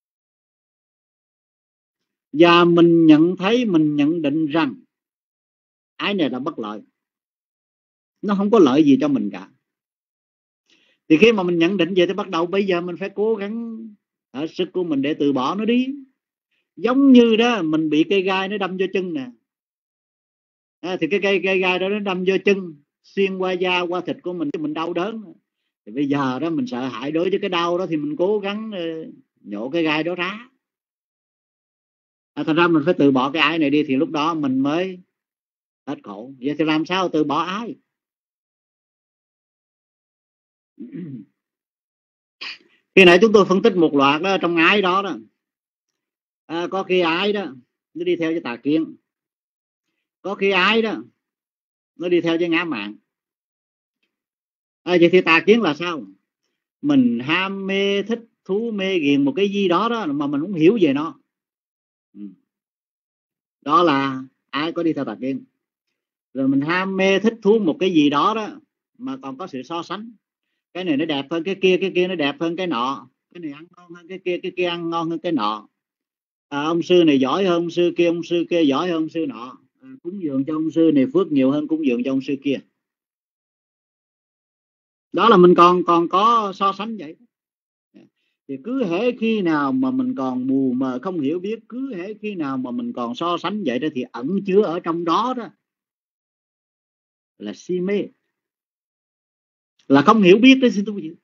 và mình nhận thấy, mình nhận định rằng ái này là bất lợi, nó không có lợi gì cho mình cả, thì khi mà mình nhận định vậy thì bắt đầu bây giờ mình phải cố gắng ở sức của mình để từ bỏ nó đi. Giống như đó mình bị cây gai nó đâm vô chân nè, à, thì cái cây cây gai đó nó đâm vô chân, xuyên qua da qua thịt của mình, mình đau đớn. Thì bây giờ đó mình sợ hãi đối với cái đau đó thì mình cố gắng uh, nhổ cái gai đó ra. À, thành ra mình phải từ bỏ cái ái này đi thì lúc đó mình mới hết khổ. Vậy thì làm sao từ bỏ ái? Khi nãy chúng tôi phân tích một loạt đó, trong ái đó đó, à, có khi ái đó nó đi theo với tà kiến, có khi ái đó nó đi theo với ngã mạn. À, vậy thì tà kiến là sao? Mình ham mê thích thú mê ghiền một cái gì đó đó mà mình không hiểu về nó, đó là ái có đi theo tà kiến. Rồi mình ham mê thích thú một cái gì đó đó mà còn có sự so sánh, cái này nó đẹp hơn cái kia, cái kia nó đẹp hơn cái nọ, cái này ăn ngon hơn cái kia, cái kia ăn ngon hơn cái nọ, à, ông sư này giỏi hơn ông sư kia, ông sư kia giỏi hơn ông sư nọ, à, cúng dường cho ông sư này phước nhiều hơn cúng dường cho ông sư kia. Đó là mình còn còn có so sánh vậy. Thì cứ hễ khi nào mà mình còn mù mờ không hiểu biết, cứ hễ khi nào mà mình còn so sánh vậy đó, thì ẩn chứa ở trong đó đó là si mê, là không hiểu biết đấy xin tôi gì.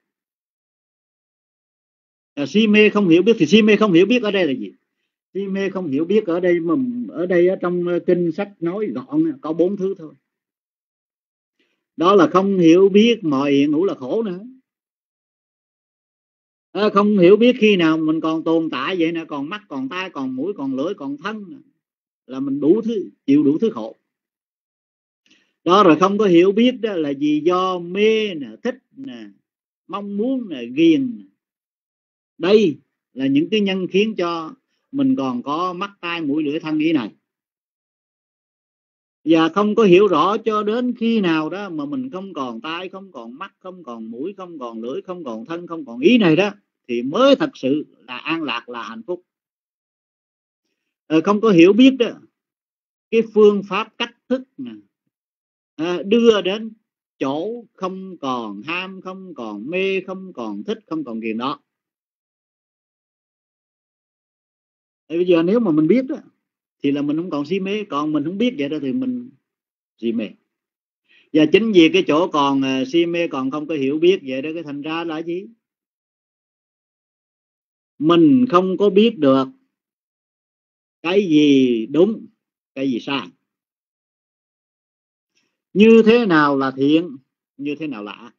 À, si mê không hiểu biết, thì si mê không hiểu biết ở đây là gì? Si mê không hiểu biết ở đây mà ở đây ở trong kinh sách nói gọn có bốn thứ thôi. Đó là không hiểu biết mọi hiện hữu là khổ nữa. À, không hiểu biết khi nào mình còn tồn tại vậy nè, còn mắt, còn tai, còn mũi, còn lưỡi, còn thân, là mình đủ thứ, chịu đủ thứ khổ. Đó, rồi không có hiểu biết đó là vì do mê nè, thích nè, mong muốn nè, ghiền nè. Đây là những cái nhân khiến cho mình còn có mắt, tai, mũi, lưỡi, thân ý này. Và không có hiểu rõ cho đến khi nào đó mà mình không còn tai, không còn mắt, không còn mũi, không còn lưỡi, không còn thân, không còn ý này đó, thì mới thật sự là an lạc, là hạnh phúc. Ờ, không có hiểu biết đó, cái phương pháp cách thức nè, à, đưa đến chỗ không còn ham, không còn mê, không còn thích, không còn ghiền đó. Thì bây giờ nếu mà mình biết đó thì là mình không còn si mê, còn mình không biết vậy đó thì mình si mê. Và chính vì cái chỗ còn uh, si mê, còn không có hiểu biết vậy đó, cái thành ra là gì? Mình không có biết được cái gì đúng, cái gì sai, như thế nào là thiện, như thế nào là ác,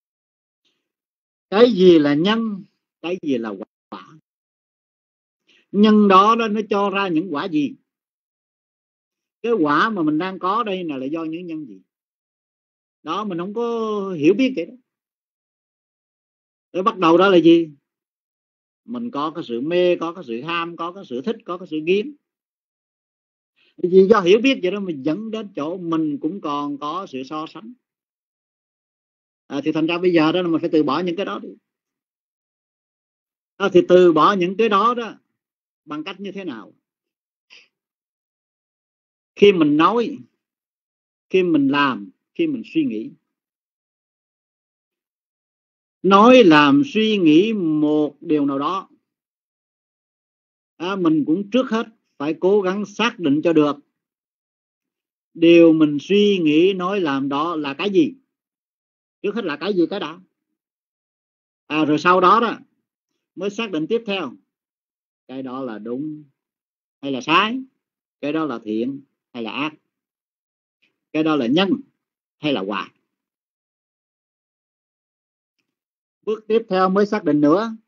cái gì là nhân, cái gì là quả, nhân đó, đó nó cho ra những quả gì, cái quả mà mình đang có đây là, là do những nhân gì đó, mình không có hiểu biết vậy đó. Rồi bắt đầu đó là gì? Mình có cái sự mê, có cái sự ham, có cái sự thích, có cái sự ghiền. Vì do hiểu biết vậy đó mình dẫn đến chỗ mình cũng còn có sự so sánh. À, thì thành ra bây giờ đó là mình phải từ bỏ những cái đó đi. À, thì từ bỏ những cái đó đó bằng cách như thế nào? Khi mình nói, khi mình làm, khi mình suy nghĩ. Nói, làm, suy nghĩ một điều nào đó, à, mình cũng trước hết phải cố gắng xác định cho được điều mình suy nghĩ, nói, làm đó là cái gì. Trước hết là cái gì cái đã. À, rồi sau đó đó mới xác định tiếp theo, cái đó là đúng hay là sai, cái đó là thiện hay là ác, cái đó là nhân hay là quả. Bước tiếp theo mới xác định nữa,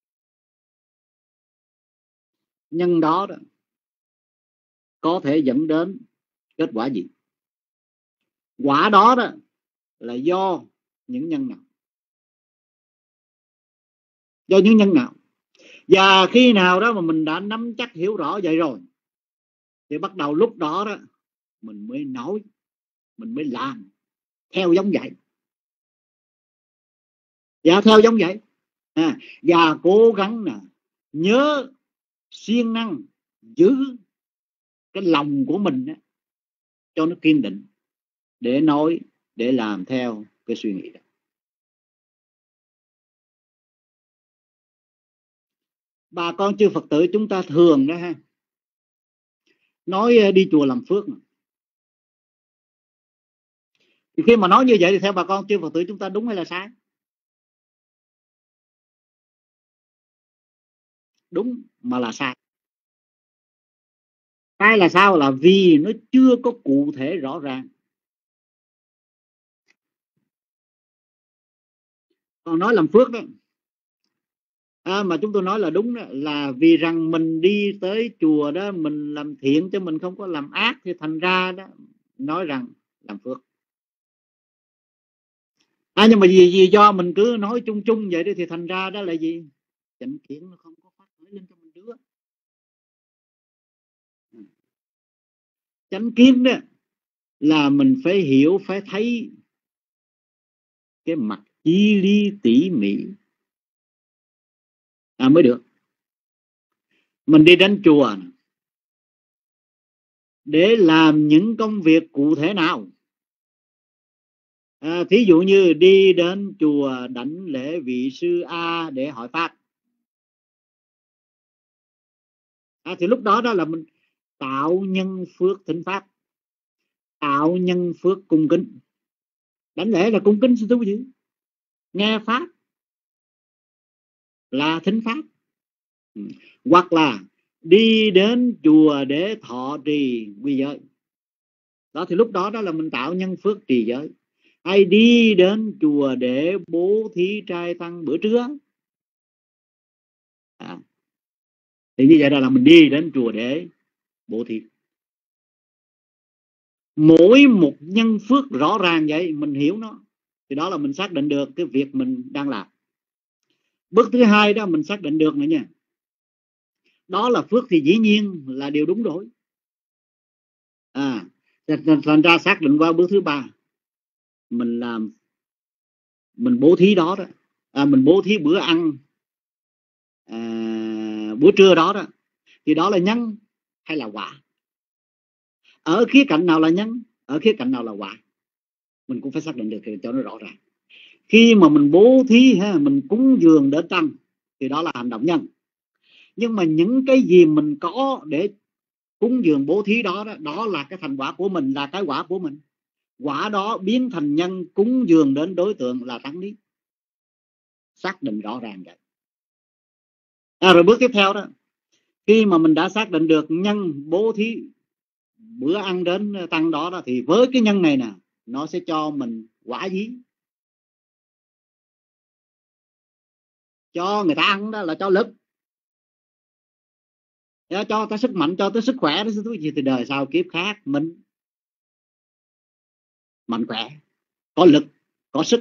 nhân đó, đó có thể dẫn đến kết quả gì, quả đó đó là do những nhân nào, do những nhân nào. Và khi nào đó mà mình đã nắm chắc hiểu rõ vậy rồi thì bắt đầu lúc đó đó mình mới nói, mình mới làm theo giống vậy. Dạ theo giống vậy. À, và cố gắng nè, nhớ siêng năng giữ cái lòng của mình đó, cho nó kiên định để nói, để làm theo cái suy nghĩ đó. Bà con chư Phật tử chúng ta thường đó ha, nói đi chùa làm phước. Thì khi mà nói như vậy thì theo bà con chư Phật tử chúng ta đúng hay là sai? Đúng mà là sai. Sai là sao? Là vì nó chưa có cụ thể rõ ràng. Còn nói làm phước đó, à, mà chúng tôi nói là đúng đó, là vì rằng mình đi tới chùa đó mình làm thiện chứ mình không có làm ác, thì thành ra đó nói rằng làm phước. À, nhưng mà vì, vì do mình cứ nói chung chung vậy đó thì thành ra đó là gì? Chánh kiến nó không có phát khởi lên cho mình được. Chánh kiến đó là mình phải hiểu, phải thấy cái mặt chi lý tỉ mỉ à, mới được. Mình đi đến chùa để làm những công việc cụ thể nào? À, thí dụ như đi đến chùa đảnh lễ vị sư A để hỏi pháp, à, thì lúc đó đó là mình tạo nhân phước thính pháp, tạo nhân phước cung kính. Đảnh lễ là cung kính sư thú gì? Nghe pháp là thính pháp. Ừ. Hoặc là đi đến chùa để thọ trì quy giới, đó thì lúc đó đó là mình tạo nhân phước trì giới. Hay đi đến chùa để bố thí trai tăng bữa trưa, à, thì như vậy là mình đi đến chùa để bố thí. Mỗi một nhân phước rõ ràng vậy mình hiểu nó, thì đó là mình xác định được cái việc mình đang làm. Bước thứ hai đó mình xác định được nữa nha, đó là phước thì dĩ nhiên là điều đúng rồi. À, Thành ra xác định qua bước thứ ba, mình làm mình bố thí đó đó, à, mình bố thí bữa ăn à, bữa trưa đó đó, thì đó là nhân hay là quả? Ở khía cạnh nào là nhân, ở khía cạnh nào là quả, mình cũng phải xác định được cho nó rõ ràng. Khi mà mình bố thí ha, mình cúng dường đến tăng thì đó là hành động nhân. Nhưng mà những cái gì mình có để cúng dường bố thí đó, đó đó là cái thành quả của mình, là cái quả của mình. Quả đó biến thành nhân cúng dường đến đối tượng là tăng ni. Xác định rõ ràng vậy. À, rồi bước tiếp theo đó, khi mà mình đã xác định được nhân bố thí bữa ăn đến tăng đó, đó thì với cái nhân này nè, nó sẽ cho mình quả gì? Cho người ta ăn đó là cho lực, cho ta sức mạnh, cho tới sức khỏe đó, gì thì đời sau kiếp khác mình mạnh khỏe, có lực, có sức.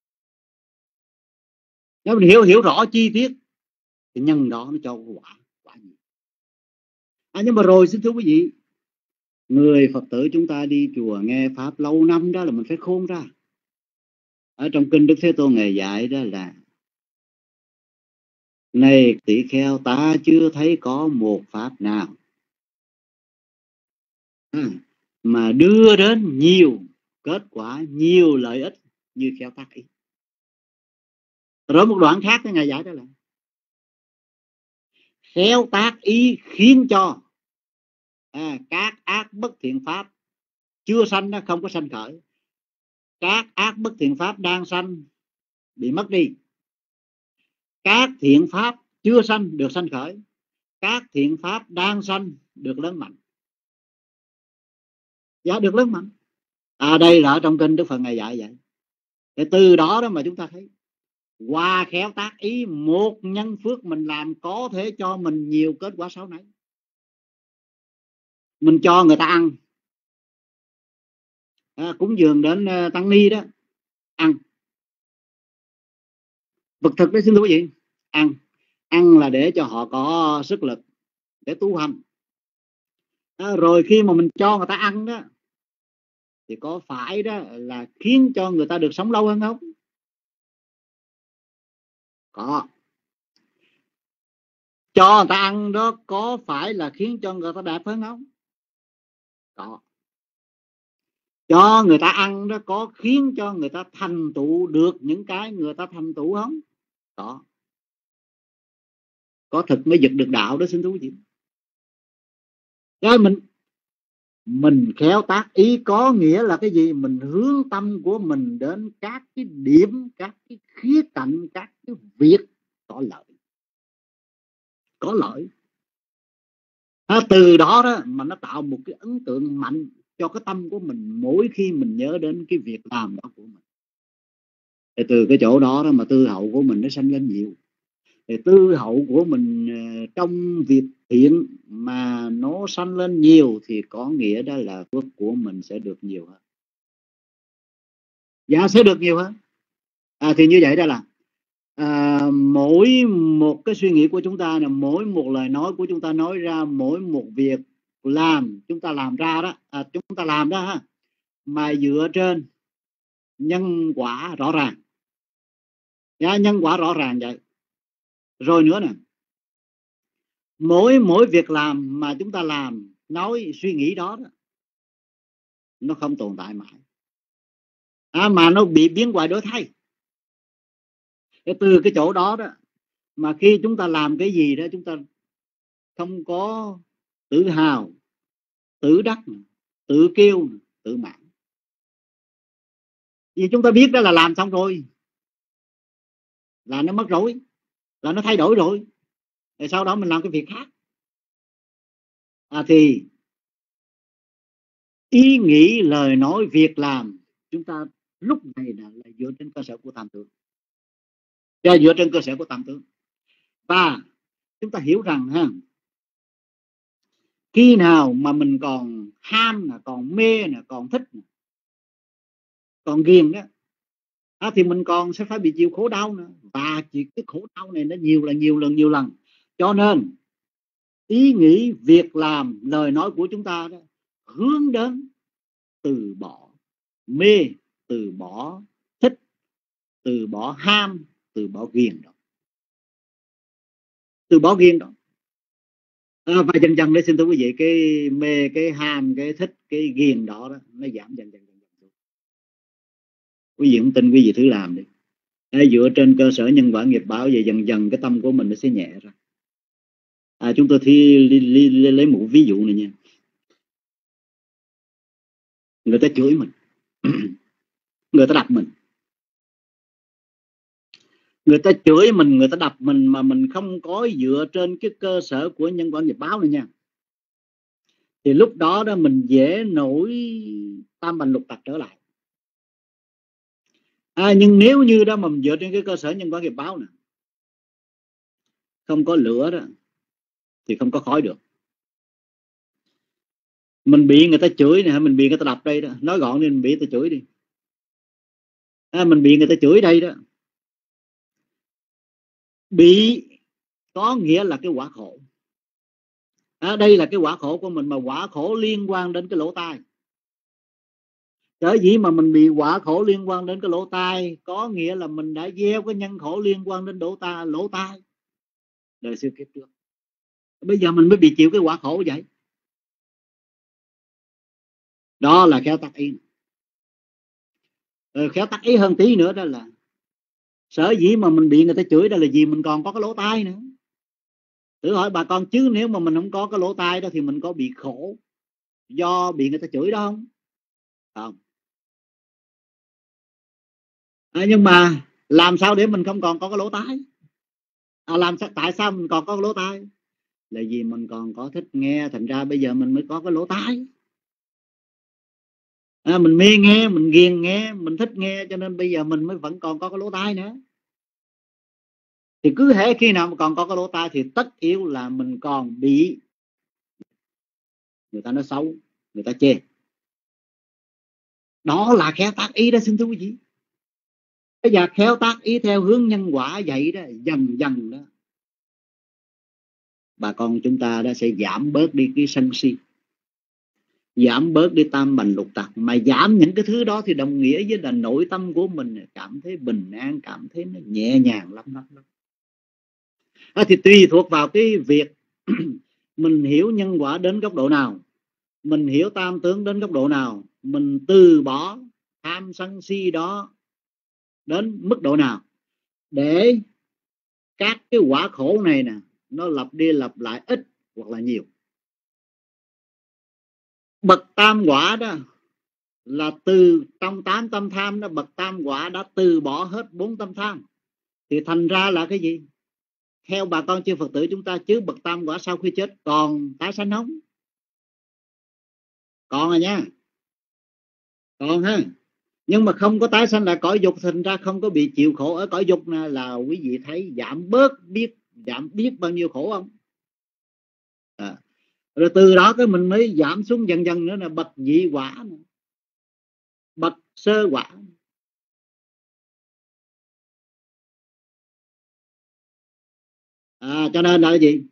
Nếu mình hiểu hiểu rõ chi tiết thì nhân đó nó cho quả quả gì. À, nhưng mà rồi xin thưa quý vị, người Phật tử chúng ta đi chùa nghe pháp lâu năm đó là mình phải khôn ra. Ở trong kinh Đức Thế Tôn ngài dạy đó là: này tỷ kheo, ta chưa thấy có một pháp nào à, mà đưa đến nhiều kết quả, nhiều lợi ích như kheo tác ý. Rồi một đoạn khác ngài dạy đó là khéo tác ý khiến cho à, các ác bất thiện pháp chưa sanh, nó không có sanh khởi, các ác bất thiện pháp đang sanh bị mất đi, các thiện pháp chưa sanh được sanh khởi, các thiện pháp đang sanh được lớn mạnh. Dạ, được lớn mạnh. À, đây là ở trong kinh Đức Phật ngài dạy vậy. Để từ đó đó mà chúng ta thấy qua khéo tác ý, một nhân phước mình làm có thể cho mình nhiều kết quả sau này. Mình cho người ta ăn à, cúng dường đến uh, tăng ni đó, ăn vật thực đấy xin thưa quý vị, ăn ăn là để cho họ có sức lực để tu hành à, rồi khi mà mình cho người ta ăn đó thì có phải đó là khiến cho người ta được sống lâu hơn không? Có. Cho người ta ăn đó có phải là khiến cho người ta đẹp hơn không? Có. Cho người ta ăn đó có khiến cho người ta thành tựu được những cái người ta thành tựu không? Có. Có thực mới giật được đạo đó xin thú vị. Rồi mình mình khéo tác ý có nghĩa là cái gì? Mình hướng tâm của mình đến các cái điểm, các cái khía cạnh, các cái việc có lợi, có lợi à, từ đó đó mà nó tạo một cái ấn tượng mạnh cho cái tâm của mình mỗi khi mình nhớ đến cái việc làm đó của mình. Thì từ cái chỗ đó đó mà tư hậu của mình nó sanh lên nhiều. Thì tư hậu của mình trong việc thiện mà nó sanh lên nhiều thì có nghĩa đó là phước của mình sẽ được nhiều hơn. Dạ, sẽ được nhiều hơn. À, thì như vậy đó là à, mỗi một cái suy nghĩ của chúng ta, là mỗi một lời nói của chúng ta nói ra, mỗi một việc làm chúng ta làm ra đó, à, chúng ta làm đó ha, mà dựa trên nhân quả rõ ràng. Dạ, nhân quả rõ ràng vậy. Rồi nữa nè, mỗi mỗi việc làm mà chúng ta làm, nói, suy nghĩ đó, đó nó không tồn tại mãi à, mà nó bị biến hoại đổi thay. Từ cái chỗ đó đó mà khi chúng ta làm cái gì đó chúng ta không có tự hào, tự đắc, tự kiêu, tự mãn. Vì chúng ta biết đó là làm xong rồi là nó mất rồi, là nó thay đổi rồi, rồi sau đó mình làm cái việc khác à, thì ý nghĩ, lời nói, việc làm chúng ta lúc này là, là dựa trên cơ sở của tam tướng, dựa trên cơ sở của tam tướng. Và chúng ta hiểu rằng ha, khi nào mà mình còn ham nè, còn mê nè, còn thích nè, còn ghiền đó à, thì mình còn sẽ phải bị chịu khổ đau nữa. Và chỉ cái khổ đau này nó nhiều là nhiều lần nhiều lần. Cho nên ý nghĩ, việc làm, lời nói của chúng ta đó hướng đến từ bỏ mê, từ bỏ thích, từ bỏ ham, từ bỏ ghiền đó, từ bỏ ghiền đó. À, và dần dần để xin thưa quý vị, cái mê, cái ham, cái thích, cái ghiền đó, đó nó giảm dần dần dần dần. Quý vị không tin, quý vị thử làm đi. À, dựa trên cơ sở nhân quả nghiệp báo, về dần dần cái tâm của mình nó sẽ nhẹ ra. À, chúng tôi thì lấy một ví dụ này nha. Người ta chửi mình, người ta đập mình, người ta chửi mình, người ta đập mình mà mình không có dựa trên cái cơ sở của nhân quả nghiệp báo này nha, thì lúc đó đó mình dễ nổi tam bành lục tặc trở lại. À, nhưng nếu như đó mà mình dựa trên cái cơ sở nhân quả nghiệp báo nè, không có lửa đó thì không có khói được. Mình bị người ta chửi nè, mình bị người ta đập đây đó, nói gọn nên mình bị người ta chửi đi. À, mình bị người ta chửi đây đó, bị có nghĩa là cái quả khổ. À, đây là cái quả khổ của mình, mà quả khổ liên quan đến cái lỗ tai. Sở dĩ mà mình bị quả khổ liên quan đến cái lỗ tai, có nghĩa là mình đã gieo cái nhân khổ liên quan đến lỗ tai, lỗ tai đời xưa kiếp trước. Bây giờ mình mới bị chịu cái quả khổ vậy. Đó là khéo tác ý. Rồi khéo tác ý hơn tí nữa đó là sở dĩ mà mình bị người ta chửi đó là vì mình còn có cái lỗ tai nữa. Thử hỏi bà con, chứ nếu mà mình không có cái lỗ tai đó thì mình có bị khổ do bị người ta chửi đó không? Không. À, nhưng mà làm sao để mình không còn có cái lỗ tai? À, làm sao, tại sao mình còn có cái lỗ tai? Là vì mình còn có thích nghe, thành ra bây giờ mình mới có cái lỗ tai. À, mình mê nghe, mình ghiền nghe, mình thích nghe, cho nên bây giờ mình mới vẫn còn có cái lỗ tai nữa. Thì cứ hễ khi nào mà còn có cái lỗ tai thì tất yếu là mình còn bị người ta nói xấu, người ta chê. Đó là khéo tác ý đó, xin thưa quý vị. Bây giờ khéo tác ý theo hướng nhân quả vậy đó, dần dần đó bà con chúng ta đã sẽ giảm bớt đi cái sân si, giảm bớt đi tam bành lục tặc. Mà giảm những cái thứ đó thì đồng nghĩa với là nội tâm của mình cảm thấy bình an, cảm thấy nó nhẹ nhàng lắm lắm lắm. À, thì tùy thuộc vào cái việc mình hiểu nhân quả đến góc độ nào, mình hiểu tam tướng đến góc độ nào, mình từ bỏ tham sân si đó đến mức độ nào, để các cái quả khổ này nè nó lặp đi lặp lại ít hoặc là nhiều. Bậc tam quả đó là từ trong tám tâm tham đó, bậc tam quả đã từ bỏ hết bốn tâm tham. Thì thành ra là cái gì? Theo bà con chư Phật tử chúng ta, chứ bậc tam quả sau khi chết còn tái sanh không? Còn rồi nha, còn ha. Nhưng mà không có tái sanh là cõi dục, thành ra không có bị chịu khổ ở cõi dục nè. Là quý vị thấy giảm bớt biết giảm biết bao nhiêu khổ không? À, rồi từ đó cái mình mới giảm xuống dần dần nữa là bậc nhị quả, bậc sơ quả. À, cho nên là cái gì?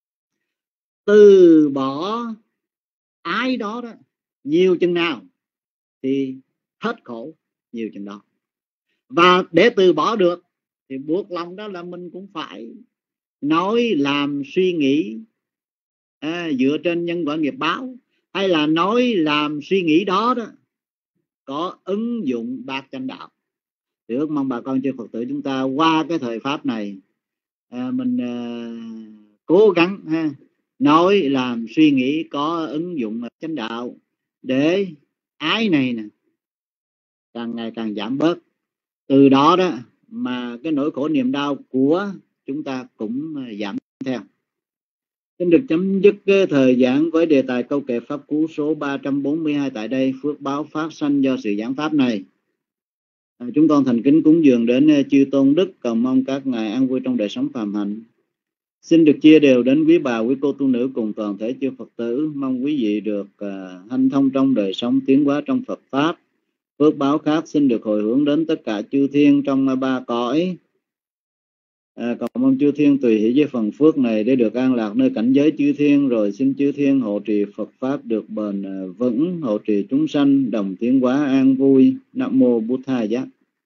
Từ bỏ ái đó đó nhiều chừng nào thì hết khổ nhiều chừng đó. Và để từ bỏ được thì buộc lòng đó là mình cũng phải nói, làm, suy nghĩ à, dựa trên nhân quả nghiệp báo, hay là nói, làm, suy nghĩ đó đó có ứng dụng bát chánh đạo. Thì ước mong bà con chư Phật tử chúng ta qua cái thời pháp này à, mình à, cố gắng ha, nói, làm, suy nghĩ có ứng dụng chánh đạo, để ái này nè càng ngày càng giảm bớt. Từ đó đó mà cái nỗi khổ niềm đau của chúng ta cũng giảm theo. Xin được chấm dứt cái thời giảng với đề tài câu kệ pháp cú số ba trăm bốn mươi hai tại đây. Phước báo phát sanh do sự giảng pháp này. À, chúng con thành kính cúng dường đến chư tôn đức, cầu mong các ngài an vui trong đời sống phàm hạnh. Xin được chia đều đến quý bà, quý cô tu nữ cùng toàn thể chư Phật tử. Mong quý vị được uh, hanh thông trong đời sống, tiến hóa trong Phật pháp. Phước báo khác xin được hồi hướng đến tất cả chư thiên trong ba cõi. À, cầu mong chư thiên tùy hỷ với phần phước này để được an lạc nơi cảnh giới chư thiên, rồi xin chư thiên hộ trì Phật pháp được bền vững, hộ trì chúng sanh đồng tiến hóa an vui. Nam mô Bụt Thầy Giá.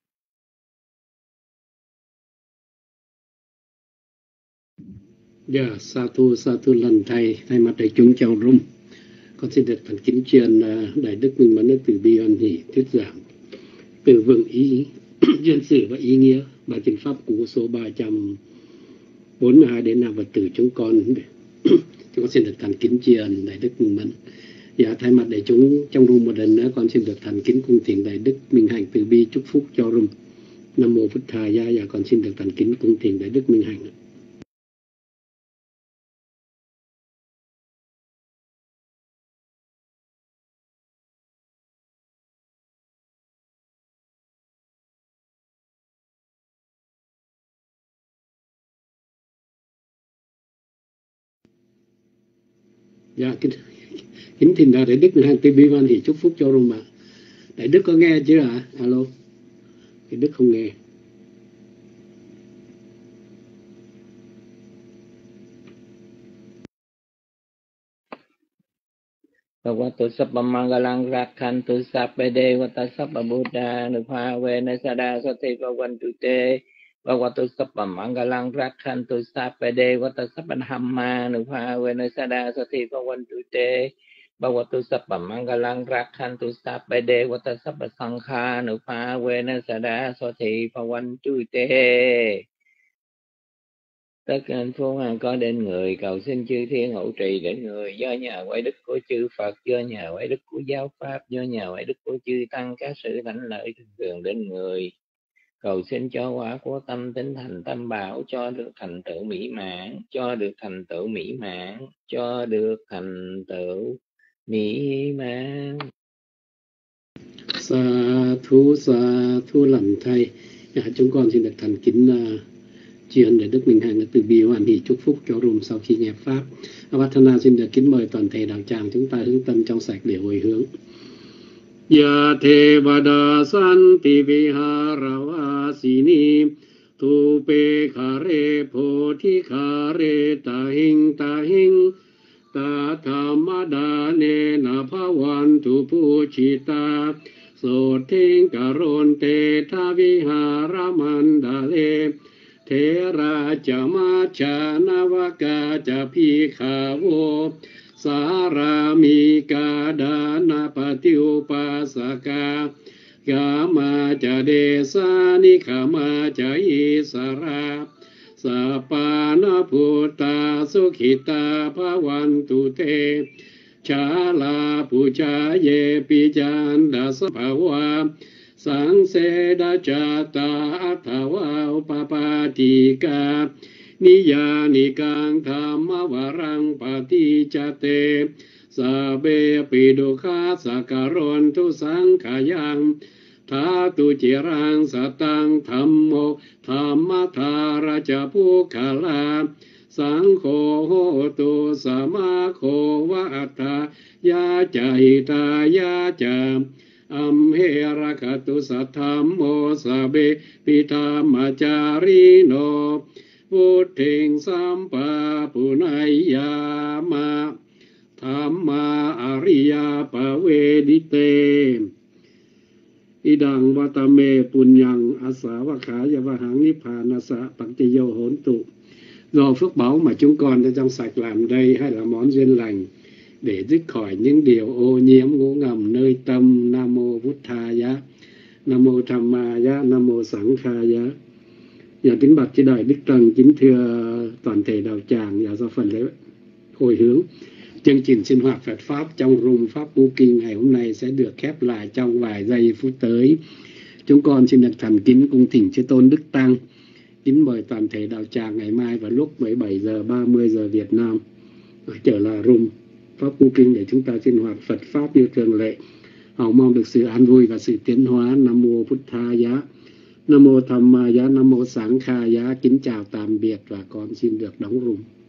Dạ, sa thu sa thu lần thầy thay mặt đại chúng chào rung. Con xin được thành kính truyền đại đức Minh Mẫn từ bi hoan hỷ thuyết giảng từ vựng ý duyên sử và ý nghĩa bài kinh pháp cú số ba trăm bốn mươi hai đến nam Phật tử chúng con. Chúng con xin được thành kính truyền đại đức Minh Mẫn. Dạ, thay mặt đại chúng trong rung một lần nữa con xin được thành kính cung thỉnh đại đức Minh Hạnh từ bi chúc phúc cho rung. Nam mô Phật Thầy Gia. Dạ, con xin được thành kính cung thỉnh đại đức Minh Hạnh. Dạ, kính, kính thỉnh đại đức Hạnh từ bi hoan hỷ chúc phúc cho rung ạ. Đại đức có nghe chưa ạ? À? Alo. Đại đức không nghe. Bhagavato Sabba Mangalang Rakhantu Sabba Devata Sabba Buddha Nupavena Sada Sati Bhavantu Te. Bhagavato Sabba Mangalang Rakhantu Sabba Devata Sabba Dhamma Nupavena Sada Sati Bhavantu Te. Bhagavato Sabba Mangalang Rakhantu Sabba Devata Sabba Sankha Nupavena Sada Sati Bhavantu Te. Tất cả hạnh phúc an có đến người, cầu xin chư thiên hộ trì đến người, do nhờ quay đức của chư Phật, do nhờ quay đức của giáo pháp, do nhờ quay đức của chư tăng, các sự thánh lợi thường thường đến người. Cầu xin cho quả của tâm tính thành tâm bảo, cho được thành tựu mỹ mãn, cho được thành tựu mỹ mãn, cho được thành tựu mỹ mãn. Sa thú sa thú lành thầy. Dạ, chúng con xin được thành kính uh, truyền để Đức Minh Hạnh từ bi hoan hỷ chúc phúc cho rung sau khi nghe pháp. Avatthana xin được kính mời toàn thể đạo tràng chúng ta hướng tâm trong sạch để hồi hướng. Ya te vada santi vihara vasini tu pe khare poti khare tahing tahing ta thamadane na bhavantu puchita so ting karon te tha vihara mandale thế ra cha ma cha navaka cha phi kha vô sa ra mi ca đa na pa tiêu pa sa ca ga ma cha de sa ni kha ma cha i sa ra sa pa na pu ta su khi ta pa van tu te cha la pu cha ye pi chan da sa pa wa sang se da cha ta tha wa pa pa ti ka ni ya ni kang tham va rang pa ti cha te sa be pi do kha sa ka ron tu sang kha yang tha tu chi rang sa tang tham mo tham ma tha ra cha pu kha la sang kho ho tu sa ma kho va tha ya cha hi ta ya cha am he rakatu satham mo sabe pitama charino Puting sampa punayama thamma ariya pavedite idang vatame punyang asavakaya vahang niphanasa paktiyo hỗn tụ. Do phước báu mà chúng con đã trong sạch làm đây hay là món duyên lành để dứt khỏi những điều ô nhiễm ngủ ngầm nơi tâm. Nam mô Bụt Thầy Giá, Nam mô Tham Ma Giá, Nam mô Sẵn Kha Giá. Dạ kính bạch chư đại đức trần, kính thưa toàn thể đạo tràng. Dạ do phần lễ hồi hướng, chương trình sinh hoạt Phật pháp trong rung pháp Cú Kinh ngày hôm nay sẽ được khép lại trong vài giây phút tới. Chúng con xin được thành kính cung thỉnh chư tôn đức tăng, kính mời toàn thể đạo tràng ngày mai vào lúc mười bảy giờ ba mươi giờ Việt Nam trở lại rung pháp Cú Kinh để chúng ta sinh hoạt Phật pháp như thường lệ. Hầu mong được sự an vui và sự tiến hóa. Nam mô Bụt Thầy Giá, Nam mô Tham Ma Giá, Nam mô Sẵn Kha Giá. Kính chào tạm biệt và con xin được đóng rung.